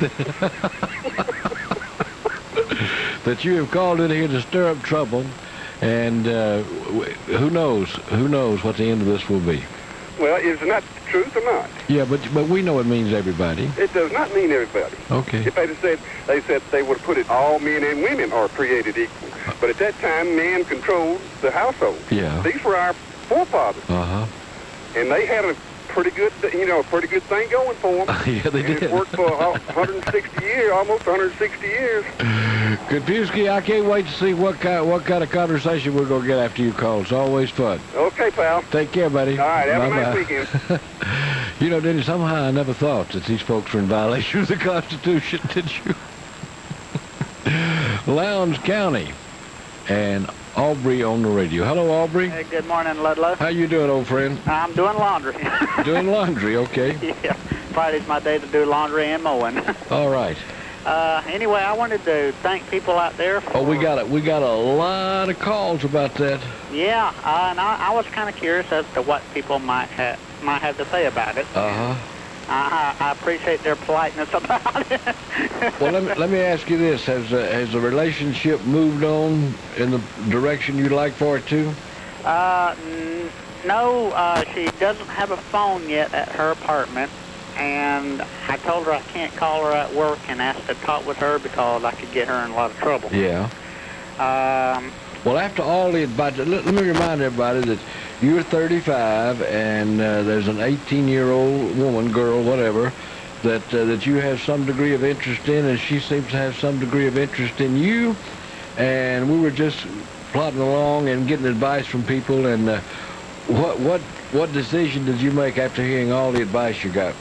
That you have called in here to stir up trouble, and uh, who knows, who knows what the end of this will be. Well, is it not the truth or not? Yeah, but but we know it means everybody. It does not mean everybody. Okay. If they said, they said they would have put it all men and women are created equal. But at that time, men controlled the household. Yeah. These were our forefathers. Uh-huh. And they had a pretty good, you know, a pretty good thing going for them. Yeah, they and did. It worked for one hundred sixty years, almost one hundred sixty years. Konfusky, I can't wait to see what kind, what kind of conversation we're going to get after you call. It's always fun. Okay, pal. Take care, buddy. All right, have Bye-bye. a nice weekend. You know, Denny, somehow I never thought that these folks were in violation of the Constitution, did you? Lowndes County. And Aubrey on the radio. Hello, Aubrey. Hey, good morning, Ludlow. How you doing, old friend? I'm doing laundry. Doing laundry, okay. Yeah, Friday's my day to do laundry and mowing. All right. Uh, anyway, I wanted to thank people out there for... Oh, we got it. We got a lot of calls about that. Yeah, uh, and I, I was kind of curious as to what people might have might have to say about it. Uh-huh. I, I appreciate their politeness about it. Well, let me, let me ask you this. Has, uh, has the relationship moved on in the direction you'd like for it to? Uh, n no, uh, she doesn't have a phone yet at her apartment, and I told her I can't call her at work and asked to talk with her because I could get her in a lot of trouble. Yeah. Um, well, after all the advice, let, let me remind everybody that you're thirty-five, and uh, there's an eighteen-year-old woman, girl, whatever, that uh, that you have some degree of interest in, and she seems to have some degree of interest in you. And we were just plodding along and getting advice from people. And uh, what what what decision did you make after hearing all the advice you got?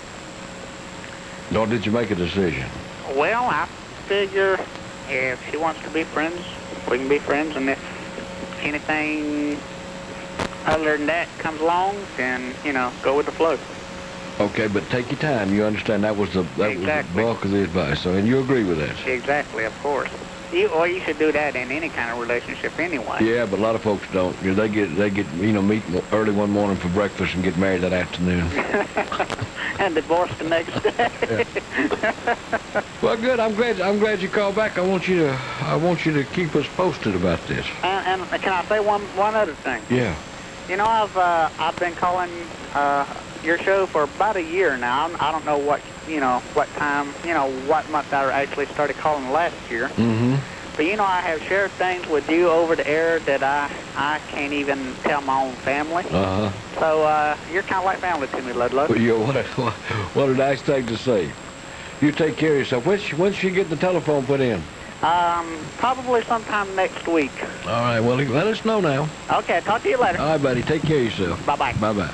Or did you make a decision? well, I figure if she wants to be friends, we can be friends, and if anything other than that comes along, then, you know, go with the flow. Okay, but take your time. You understand that was the that Exactly. was the bulk of the advice. So, and you agree with that? Exactly, of course. You, or you should do that in any kind of relationship anyway. Yeah, but a lot of folks don't. You know, they get they get you know meet early one morning for breakfast and get married that afternoon. And divorced the next day. Well, good. I'm glad. I'm glad you called back. I want you to. I want you to keep us posted about this. And, and can I say one one other thing? Yeah. You know, I've uh, I've been calling uh, your show for about a year now. I don't know what you know what time you know what month I actually started calling last year. Mm-hmm. But you know, I have shared things with you over the air that I I can't even tell my own family. Uh huh. So uh, you're kind of like family to me, Ludlow. Well, you know, what a what a nice thing to say. You take care of yourself. When when should you get the telephone put in? Um, probably sometime next week. All right. Well, let us know now. Okay, talk to you later. All right, buddy. Take care of yourself. Bye-bye. Bye-bye.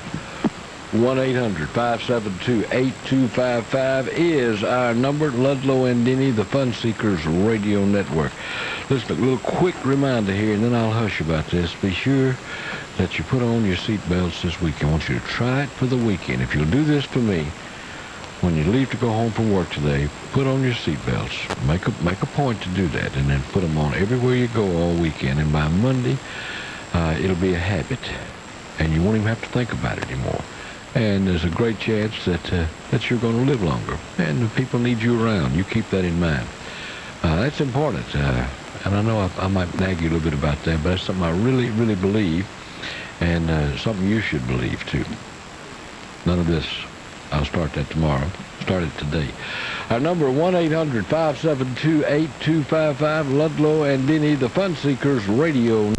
one eight hundred, five seven two, eight two five five is our number. Ludlow and Denny, the Fun Seekers Radio Network. Listen, a little quick reminder here, and then I'll hush about this. Be sure that you put on your seat belts this weekend. I want you to try it for the weekend. If you'll do this for me, when you leave to go home from work today, put on your seat belts. Make a, make a point to do that, and then put them on everywhere you go all weekend. And by Monday, uh, it'll be a habit, and you won't even have to think about it anymore. And there's a great chance that uh, that you're going to live longer, and the people need you around. You keep that in mind. Uh, that's important, uh, and I know I, I might nag you a little bit about that, but that's something I really, really believe, and uh, something you should believe, too. None of this. I'll start that tomorrow. Start it today. Our number, one eight hundred, five seven two, eight two five five, Ludlow and Denny, the Fun Seekers Radio.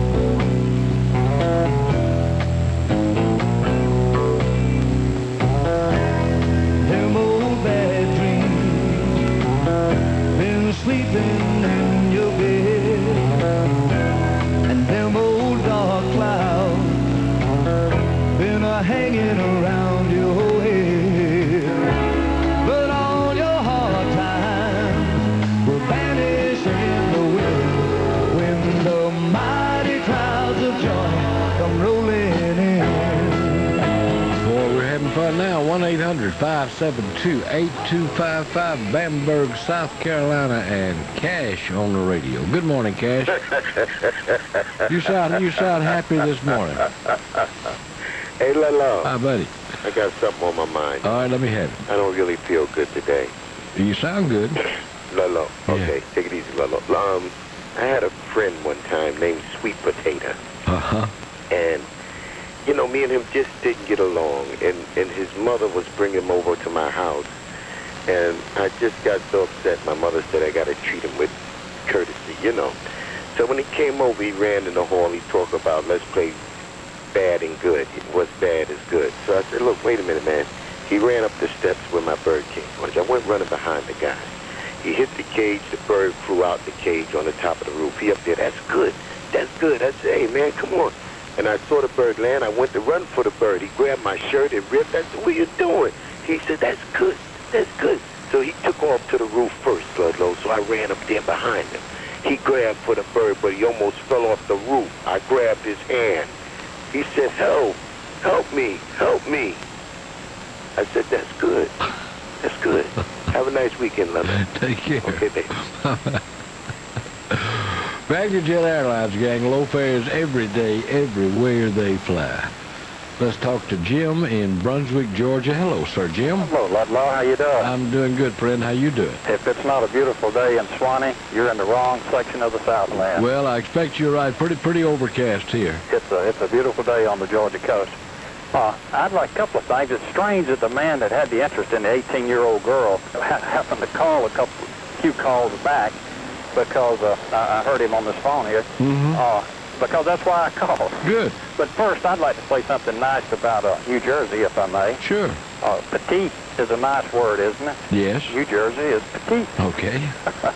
Them old bad dreams, been sleeping in your bed, and them old dark clouds, been a hanging around your head. But all your hard times will vanish in the wind when the mighty clouds of joy come rolling in. Boy, we're having fun now. one eight hundred, five seven two, eight two five five, Bamberg, South Carolina, and Cash on the radio. Good morning, Cash. You sound you sound happy this morning. Hey, Ludlow. Hi, buddy. I got something on my mind. All right, let me have it. I don't really feel good today. You sound good. Ludlow. Okay, take it easy, Ludlow. Um, I had a friend one time named Sweet Potato. Uh-huh. And, you know, me and him just didn't get along. And, and his mother was bringing him over to my house. And I just got so upset. My mother said I got to treat him with courtesy, you know. So when he came over, he ran in the hall. He talked about, let's play bad and good. What's bad is good. So I said, look, wait a minute, man. He ran up the steps where my bird cage was. I went running behind the guy. He hit the cage. The bird flew out the cage on the top of the roof. He up there, that's good. That's good. I said, hey, man, come on. And I saw the bird land. I went to run for the bird. He grabbed my shirt and ripped. I said, what are you doing? He said, that's good. That's good. So he took off to the roof first, Ludlow. So I ran up there behind him. He grabbed for the bird, but he almost fell off the roof. I grabbed his hand. He said, help, help me, help me. I said, that's good. That's good. Have a nice weekend, Leonard. Take care. Okay, baby. Baggerjet Airlines, gang, low fares every day, everywhere they fly. Let's talk to Jim in Brunswick, Georgia. Hello, sir, Jim. Hello, Ludlow. How you doing? I'm doing good, friend. How you doing? If it's not a beautiful day in Swanee, you're in the wrong section of the Southland. Well, I expect you're right. Pretty, pretty overcast here. It's a, it's a beautiful day on the Georgia coast. Uh, I'd like a couple of things. It's strange that the man that had the interest in the eighteen-year-old girl ha happened to call a couple, few calls back because uh, I, I heard him on this phone here. Mm-hmm. Uh, because that's why I called. Good. But first, I'd like to say something nice about uh, New Jersey, if I may. Sure. Uh, petite is a nice word, isn't it? Yes. New Jersey is petite. Okay.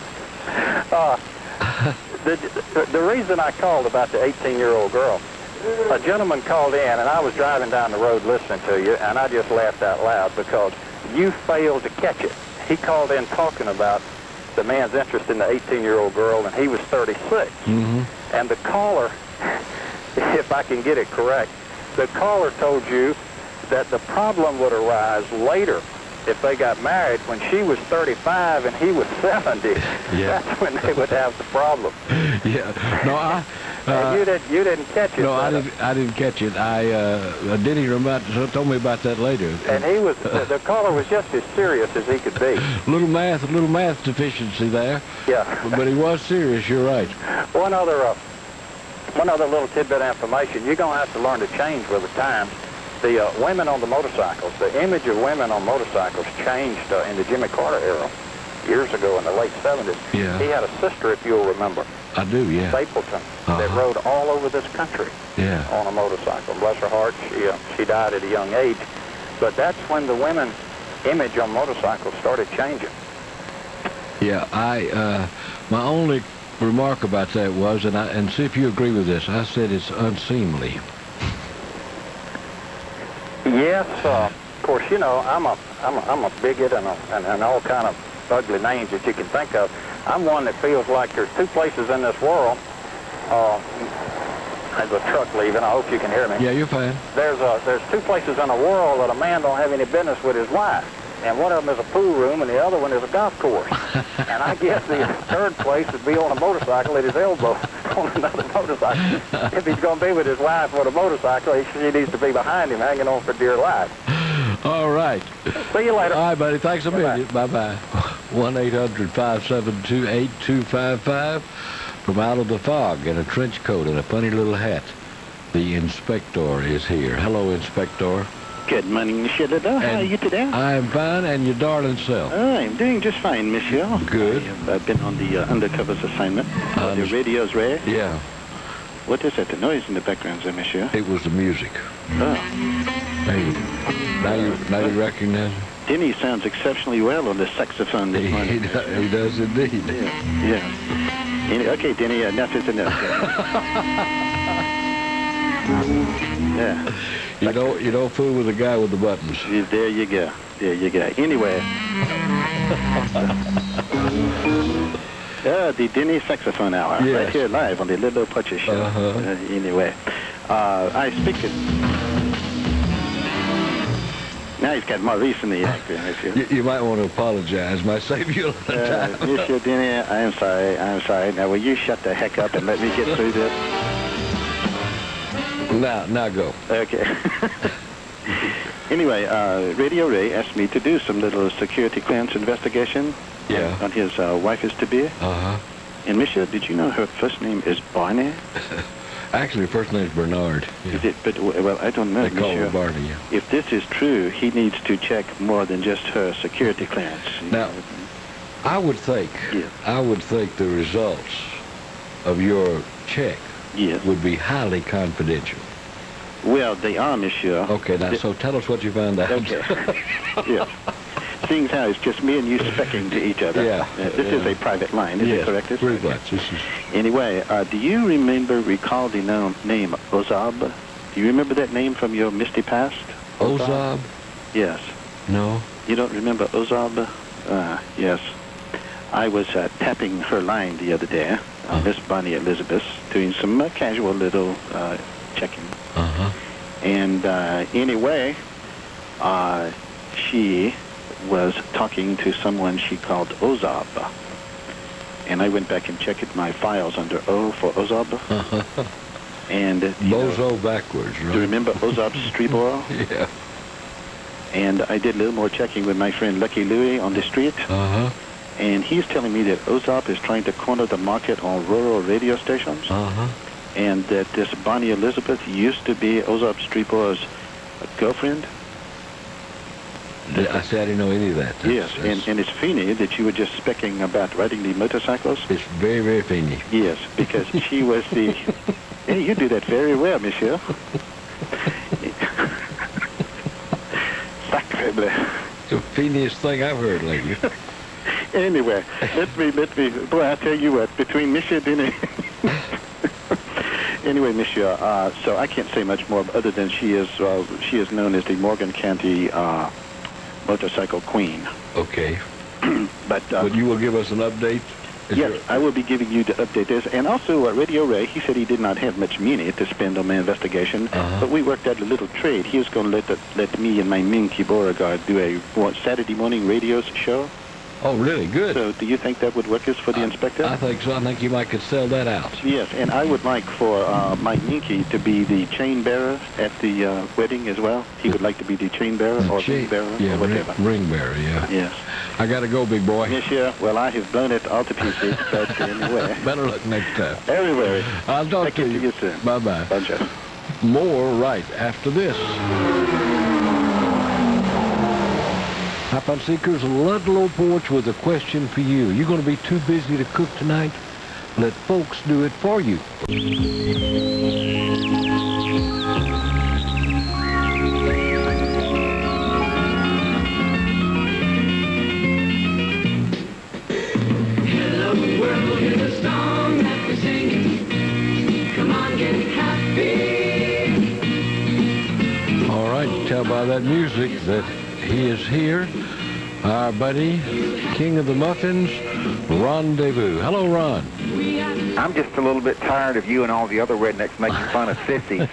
uh, the, the, the reason I called about the eighteen-year-old girl, a gentleman called in, and I was driving down the road listening to you, and I just laughed out loud because you failed to catch it. He called in talking about the man's interest in the eighteen-year-old girl, and he was thirty-six. Mm-hmm. And the caller, if I can get it correct, the caller told you that the problem would arise later if they got married when she was thirty-five and he was seventy. Yeah. That's when they would have the problem. Yeah. No, I... Uh, and you didn't, you didn't catch it. No, I didn't, I didn't catch it. I, uh, Denny Ramat told me about that later. And he was, the, the caller was just as serious as he could be. Little math, a little math deficiency there. Yeah. But he was serious, you're right. One other, uh, one other little tidbit of information. You're going to have to learn to change with the times. The uh, women on the motorcycles, the image of women on motorcycles changed uh, in the Jimmy Carter era years ago in the late seventies. Yeah. He had a sister, if you'll remember. I do, yeah. Stapleton, uh-huh. that rode all over this country yeah. on a motorcycle. Bless her heart, she, uh, she died at a young age. But that's when the women image on motorcycles started changing. Yeah, I, uh, my only remark about that was, and, I, and see if you agree with this, I said it's unseemly. Yes, uh, of course, you know, I'm a, I'm a, I'm a bigot and, a, and, and all kind of ugly names that you can think of. I'm one that feels like there's two places in this world. Uh, there's a truck leaving. I hope you can hear me. Yeah, you're fine. There's a, there's two places in the world that a man don't have any business with his wife. And one of them is a pool room, and the other one is a golf course. And I guess the third place would be on a motorcycle at his elbow on another motorcycle. If he's going to be with his wife on a motorcycle, he, she needs to be behind him, hanging on for dear life. All right. See you later. All right, buddy. Thanks a million. Bye-bye. one eight hundred, five seven two, eight two five five. From out of the fog in a trench coat and a funny little hat, the inspector is here. Hello, Inspector. Good morning, Monsieur Ludlow. How are you today? I'm fine, and your darling self. Oh, I'm doing just fine, Monsieur. Good. I have uh, been on the uh, undercovers assignment. Uh, the radio's rare. Yeah. What is that, the noise in the background, there, Monsieur? It was the music. Oh. Hey, now you, now you recognize it? Denny sounds exceptionally well on the saxophone this he, morning. He, does, he does indeed. Yeah. yeah. Any, okay, Denny, enough is enough. Yeah. You don't, you don't fool with the guy with the buttons. There you go. There you go. Anyway. uh, the Denny Saxophone Hour. Yes. Right here live on the Ludlow Porcher Show. Uh-huh. Uh, anyway. Uh, I speak it. Now he's got Maurice in the act, Monsieur. You, you might want to apologize. Might save you a lot of uh, time. Monsieur Denny, I am sorry. I am sorry. Now, will you shut the heck up and let me get through this? Now, now go. Okay. Anyway, uh, Radio Ray asked me to do some little security clearance investigation yeah. on, on his uh, wife-is-to-be. Uh-huh. And, Monsieur, did you know her first name is Barney? Actually, her first name is Bernard. Yeah. Is it, but, well, I don't know, They call Monsieur. her Barney, yeah. If this is true, he needs to check more than just her security clearance. Now, I would think, yeah. I would think the results of your check yes. would be highly confidential. Well, they are, Monsieur. Okay, now, the, so tell us what you found out. Okay. Yeah. Seeing how it's just me and you specking to each other. Yeah. Uh, this yeah. is a private line, is yes, it correct? Pretty okay. much. This is... Anyway, uh, do you remember, recall the no name Ozab? Do you remember that name from your misty past? Ozab? Ozab? Yes. No. You don't remember Ozab? Uh, yes. I was uh, tapping her line the other day, uh, Miss Bonnie Elizabeth, doing some uh, casual little uh, checking. Uh-huh. And uh, anyway, uh, she was talking to someone she called Ozab. And I went back and checked my files under O for Ozab. Uh-huh. And uh, you Bozo know, backwards, right? do you remember Ozab Stribor? Yeah. And I did a little more checking with my friend Lucky Louie on the street. Uh-huh. And he's telling me that Ozab is trying to corner the market on rural radio stations. Uh-huh. And that this Bonnie Elizabeth used to be Ozab Stribor's girlfriend. I said I didn't know any of that. That's, Yes, that's, and, and it's funny that you were just speaking about riding the motorcycles. It's very, very funny. Yes, because she was the... Hey, you do that very well, monsieur. Sacre bleu. The funniest thing I've heard lately. Anyway, let me, let me... Boy, I tell you what, between Monsieur Denny... Anyway, Monsieur, uh, so I can't say much more other than she is, uh, she is known as the Morgan County uh, Motorcycle Queen. Okay. but, uh, but you will give us an update? Is Yes, there... I will be giving you the update this. And also, uh, Radio Ray, he said he did not have much money to spend on my investigation, uh-huh. but we worked out a little trade. He was going to let the, let me and my Minky Beauregard do a what, Saturday morning radio show. Oh, really? Good. So do you think that would work as for the I, inspector? I think so. I think you might could sell that out. Yes, and I would like for uh, my Minky to be the chain bearer at the uh, wedding as well. He would like to be the chain bearer The or chain- ring bearer yeah, or whatever. Ring, ring bearer, yeah. Yes. I got to go, big boy. Monsieur, well, I have blown it all to pieces, but anyway. Better luck next time. Anyway. I'll talk Take to it you. to you soon. Bye-bye. Bye, Jeff. More right after this. Hi, Fun Seekers. Ludlow Porch with a question for you. You going to be too busy to cook tonight? Let folks do it for you. Hello world, here's a song that we're singing. Come on, get happy. All right, tell by that music that he is here. Our buddy, King of the Muffins, Rendezvous. Hello, Ron. I'm just a little bit tired of you and all the other rednecks making fun of sissies.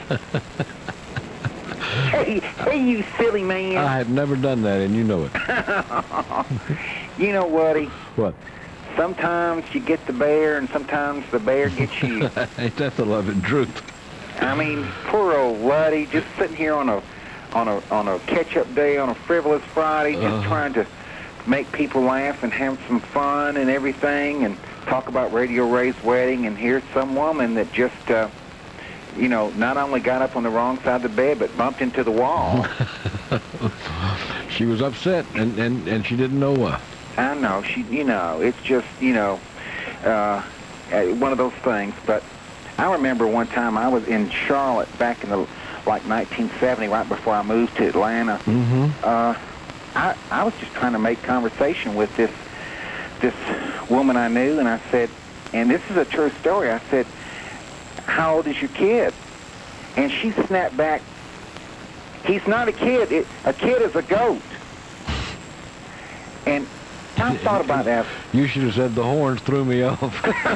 hey, hey, you silly man. I have never done that, and you know it. You know, Woody? What? Sometimes you get the bear, and sometimes the bear gets you. Ain't that the loving truth? I mean, poor old Woody, just sitting here on a on a on a catch-up day on a frivolous Friday, just Uh-huh. trying to make people laugh and have some fun and everything, and talk about Radio Ray's wedding. And here's some woman that just, uh, you know, not only got up on the wrong side of the bed, but bumped into the wall. She was upset, and, and, and she didn't know why. I know, she, you know, it's just, you know, uh, uh, one of those things. But I remember one time I was in Charlotte back in the, like nineteen seventy, right before I moved to Atlanta. Mm-hmm. Uh, I, I was just trying to make conversation with this, this woman I knew, and I said, and this is a true story, I said, how old is your kid? And she snapped back, he's not a kid, it, a kid is a goat. And I thought about that. You should have said the horns threw me off.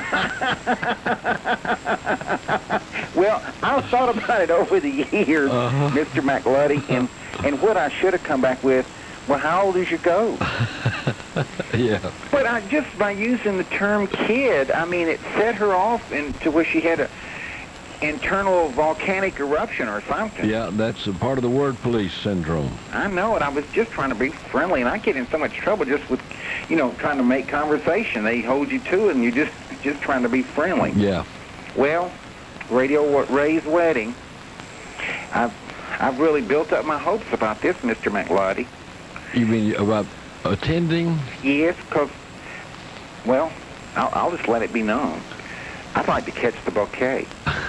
Well, I thought about it over the years, Uh-huh. Mister McLuddy, and, and what I should have come back with, well, how old is your goat? Yeah. But I, just by using the term kid, I mean, it set her off into where she had a internal volcanic eruption or something. Yeah, that's a part of the word police syndrome. I know it. I was just trying to be friendly, and I get in so much trouble just with, you know, trying to make conversation. They hold you to it, and you just just trying to be friendly. Yeah. Well, Radio Ray's wedding, I've I've really built up my hopes about this, Mister McLuddy. You mean about attending? Yes, because, well, I'll, I'll just let it be known. I'd like to catch the bouquet.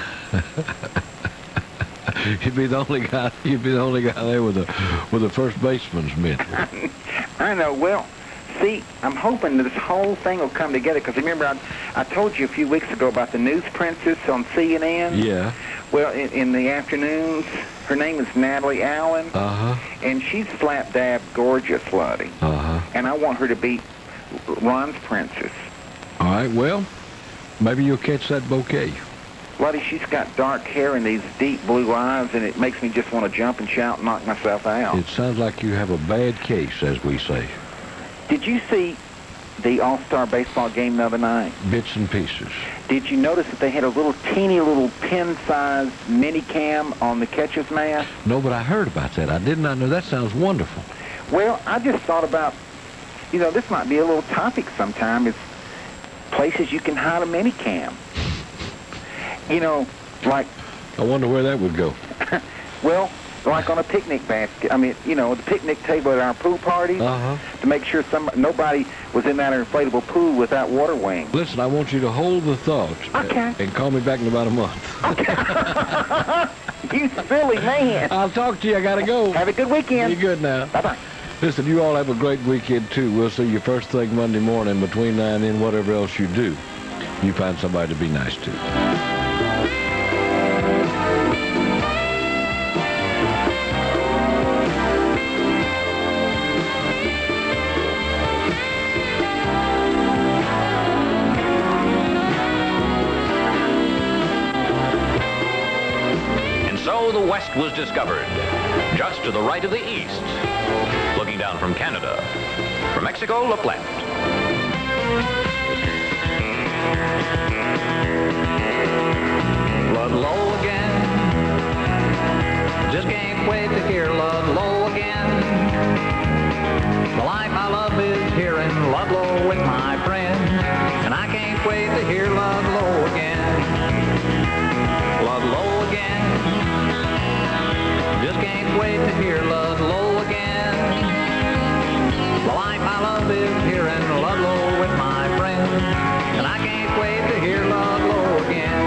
You'd be the only guy. You'd be the only guy there with a with a first baseman's mitt. I know. Well, see, I'm hoping that this whole thing will come together, because remember, I, I told you a few weeks ago about the News Princess on C N N? Yeah. Well, in, in the afternoons, her name is Natalie Allen, Uh-huh. and she's slap-dab gorgeous, Lottie. Uh-huh. And I want her to be Ron's princess. All right, well, maybe you'll catch that bouquet. Lottie, she's got dark hair and these deep blue eyes, and it makes me just want to jump and shout and knock myself out. It sounds like you have a bad case, as we say. Did you see the All-Star baseball game the other night? Bits and pieces. Did you notice that they had a little teeny little pin-sized mini cam on the catcher's mask? No, but I heard about that. I did not know. That sounds wonderful. Well, I just thought about, you know, this might be a little topic sometime. It's places you can hide a mini cam. You know, like... I wonder where that would go. Well, like on a picnic basket. I mean, you know, the picnic table at our pool party. Uh-huh. To make sure some nobody was in that inflatable pool without water wings. Listen, I want you to hold the thought. Okay. And call me back in about a month. Okay. You silly man. I'll talk to you. I got to go. Have a good weekend. Be good now. Bye-bye. Listen, you all have a great weekend, too. We'll see you first thing Monday morning. Between now and then, whatever else you do, you find somebody to be nice to. So the West was discovered, just to the right of the East. Looking down from Canada. From Mexico, look left. Ludlow again. Just can't wait to hear Ludlow again. The life I love is here in Ludlow with my friend. And I can't wait to hear Ludlow again. Ludlow again. Just can't wait to hear Ludlow again. The life I love is here in Ludlow with my friends. And I can't wait to hear Ludlow again.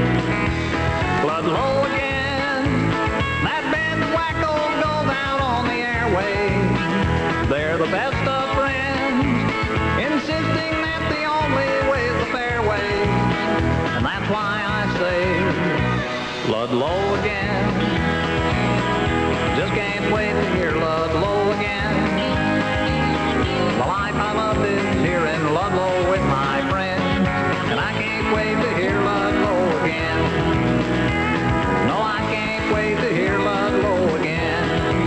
Ludlow again. That band's wacko go down on the airwaves. They're the best of friends, insisting that the only way is the fairway. And that's why I say Ludlow again. Just can't wait to hear Ludlow again. The life I love is here in Ludlow with my friends. And I can't wait to hear Ludlow again. No, I can't wait to hear Ludlow again.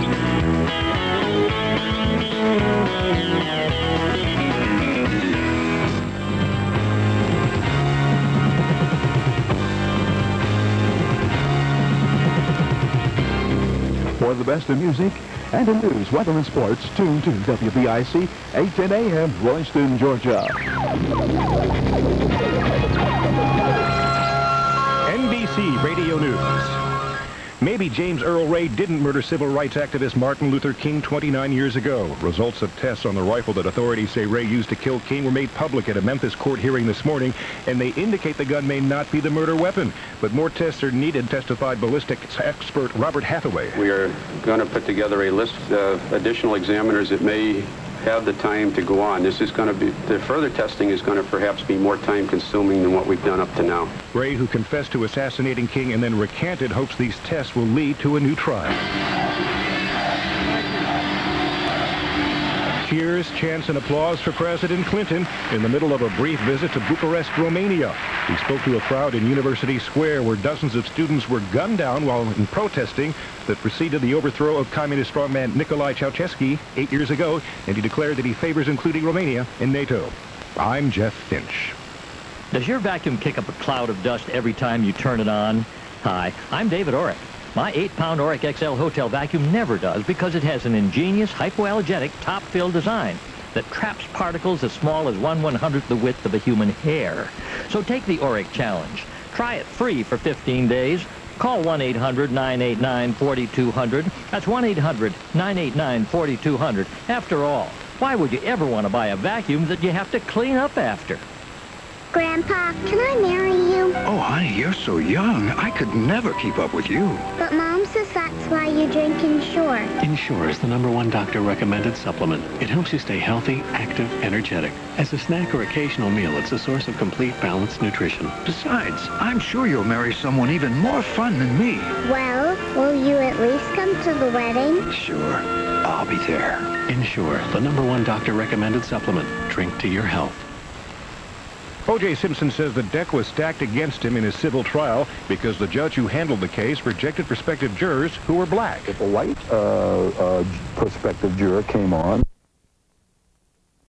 For the best in music and in news, weather, and sports, tune to W B I C, eight ten a m, Royston, Georgia. N B C Radio News. Maybe James Earl Ray didn't murder civil rights activist Martin Luther King twenty-nine years ago. Results of tests on the rifle that authorities say Ray used to kill King were made public at a Memphis court hearing this morning, and they indicate the gun may not be the murder weapon. But more tests are needed, testified ballistics expert Robert Hathaway. We are going to put together a list of additional examiners that may have the time to go on. This is going to be, the further testing is going to perhaps be more time consuming than what we've done up to now. Ray, who confessed to assassinating King and then recanted, hopes these tests will lead to a new trial. Cheers, chants, and applause for President Clinton in the middle of a brief visit to Bucharest, Romania. He spoke to a crowd in University Square where dozens of students were gunned down while in protesting that preceded the overthrow of communist strongman Nicolae Ceausescu eight years ago, and he declared that he favors including Romania in NATO. I'm Jeff Finch. Does your vacuum kick up a cloud of dust every time you turn it on? Hi, I'm David Orrick. My eight pound Orrick X L hotel vacuum never does because it has an ingenious hypoallergenic top-fill design that traps particles as small as one one-hundredth the width of a human hair. So take the Orrick challenge. Try it free for fifteen days. Call one eight hundred, nine eight nine, four two zero zero. That's one eight hundred, nine eight nine, four two zero zero. After all, why would you ever want to buy a vacuum that you have to clean up after? Grandpa, can I marry you? Oh, honey, you're so young. I could never keep up with you. But Mom says that's why you drink Ensure. Ensure is the number one doctor-recommended supplement. It helps you stay healthy, active, energetic. As a snack or occasional meal, it's a source of complete, balanced nutrition. Besides, I'm sure you'll marry someone even more fun than me. Well, will you at least come to the wedding? Sure. I'll be there. Ensure, the number one doctor-recommended supplement. Drink to your health. O J. Simpson says the deck was stacked against him in his civil trial because the judge who handled the case rejected prospective jurors who were black. If a white uh, uh, prospective juror came on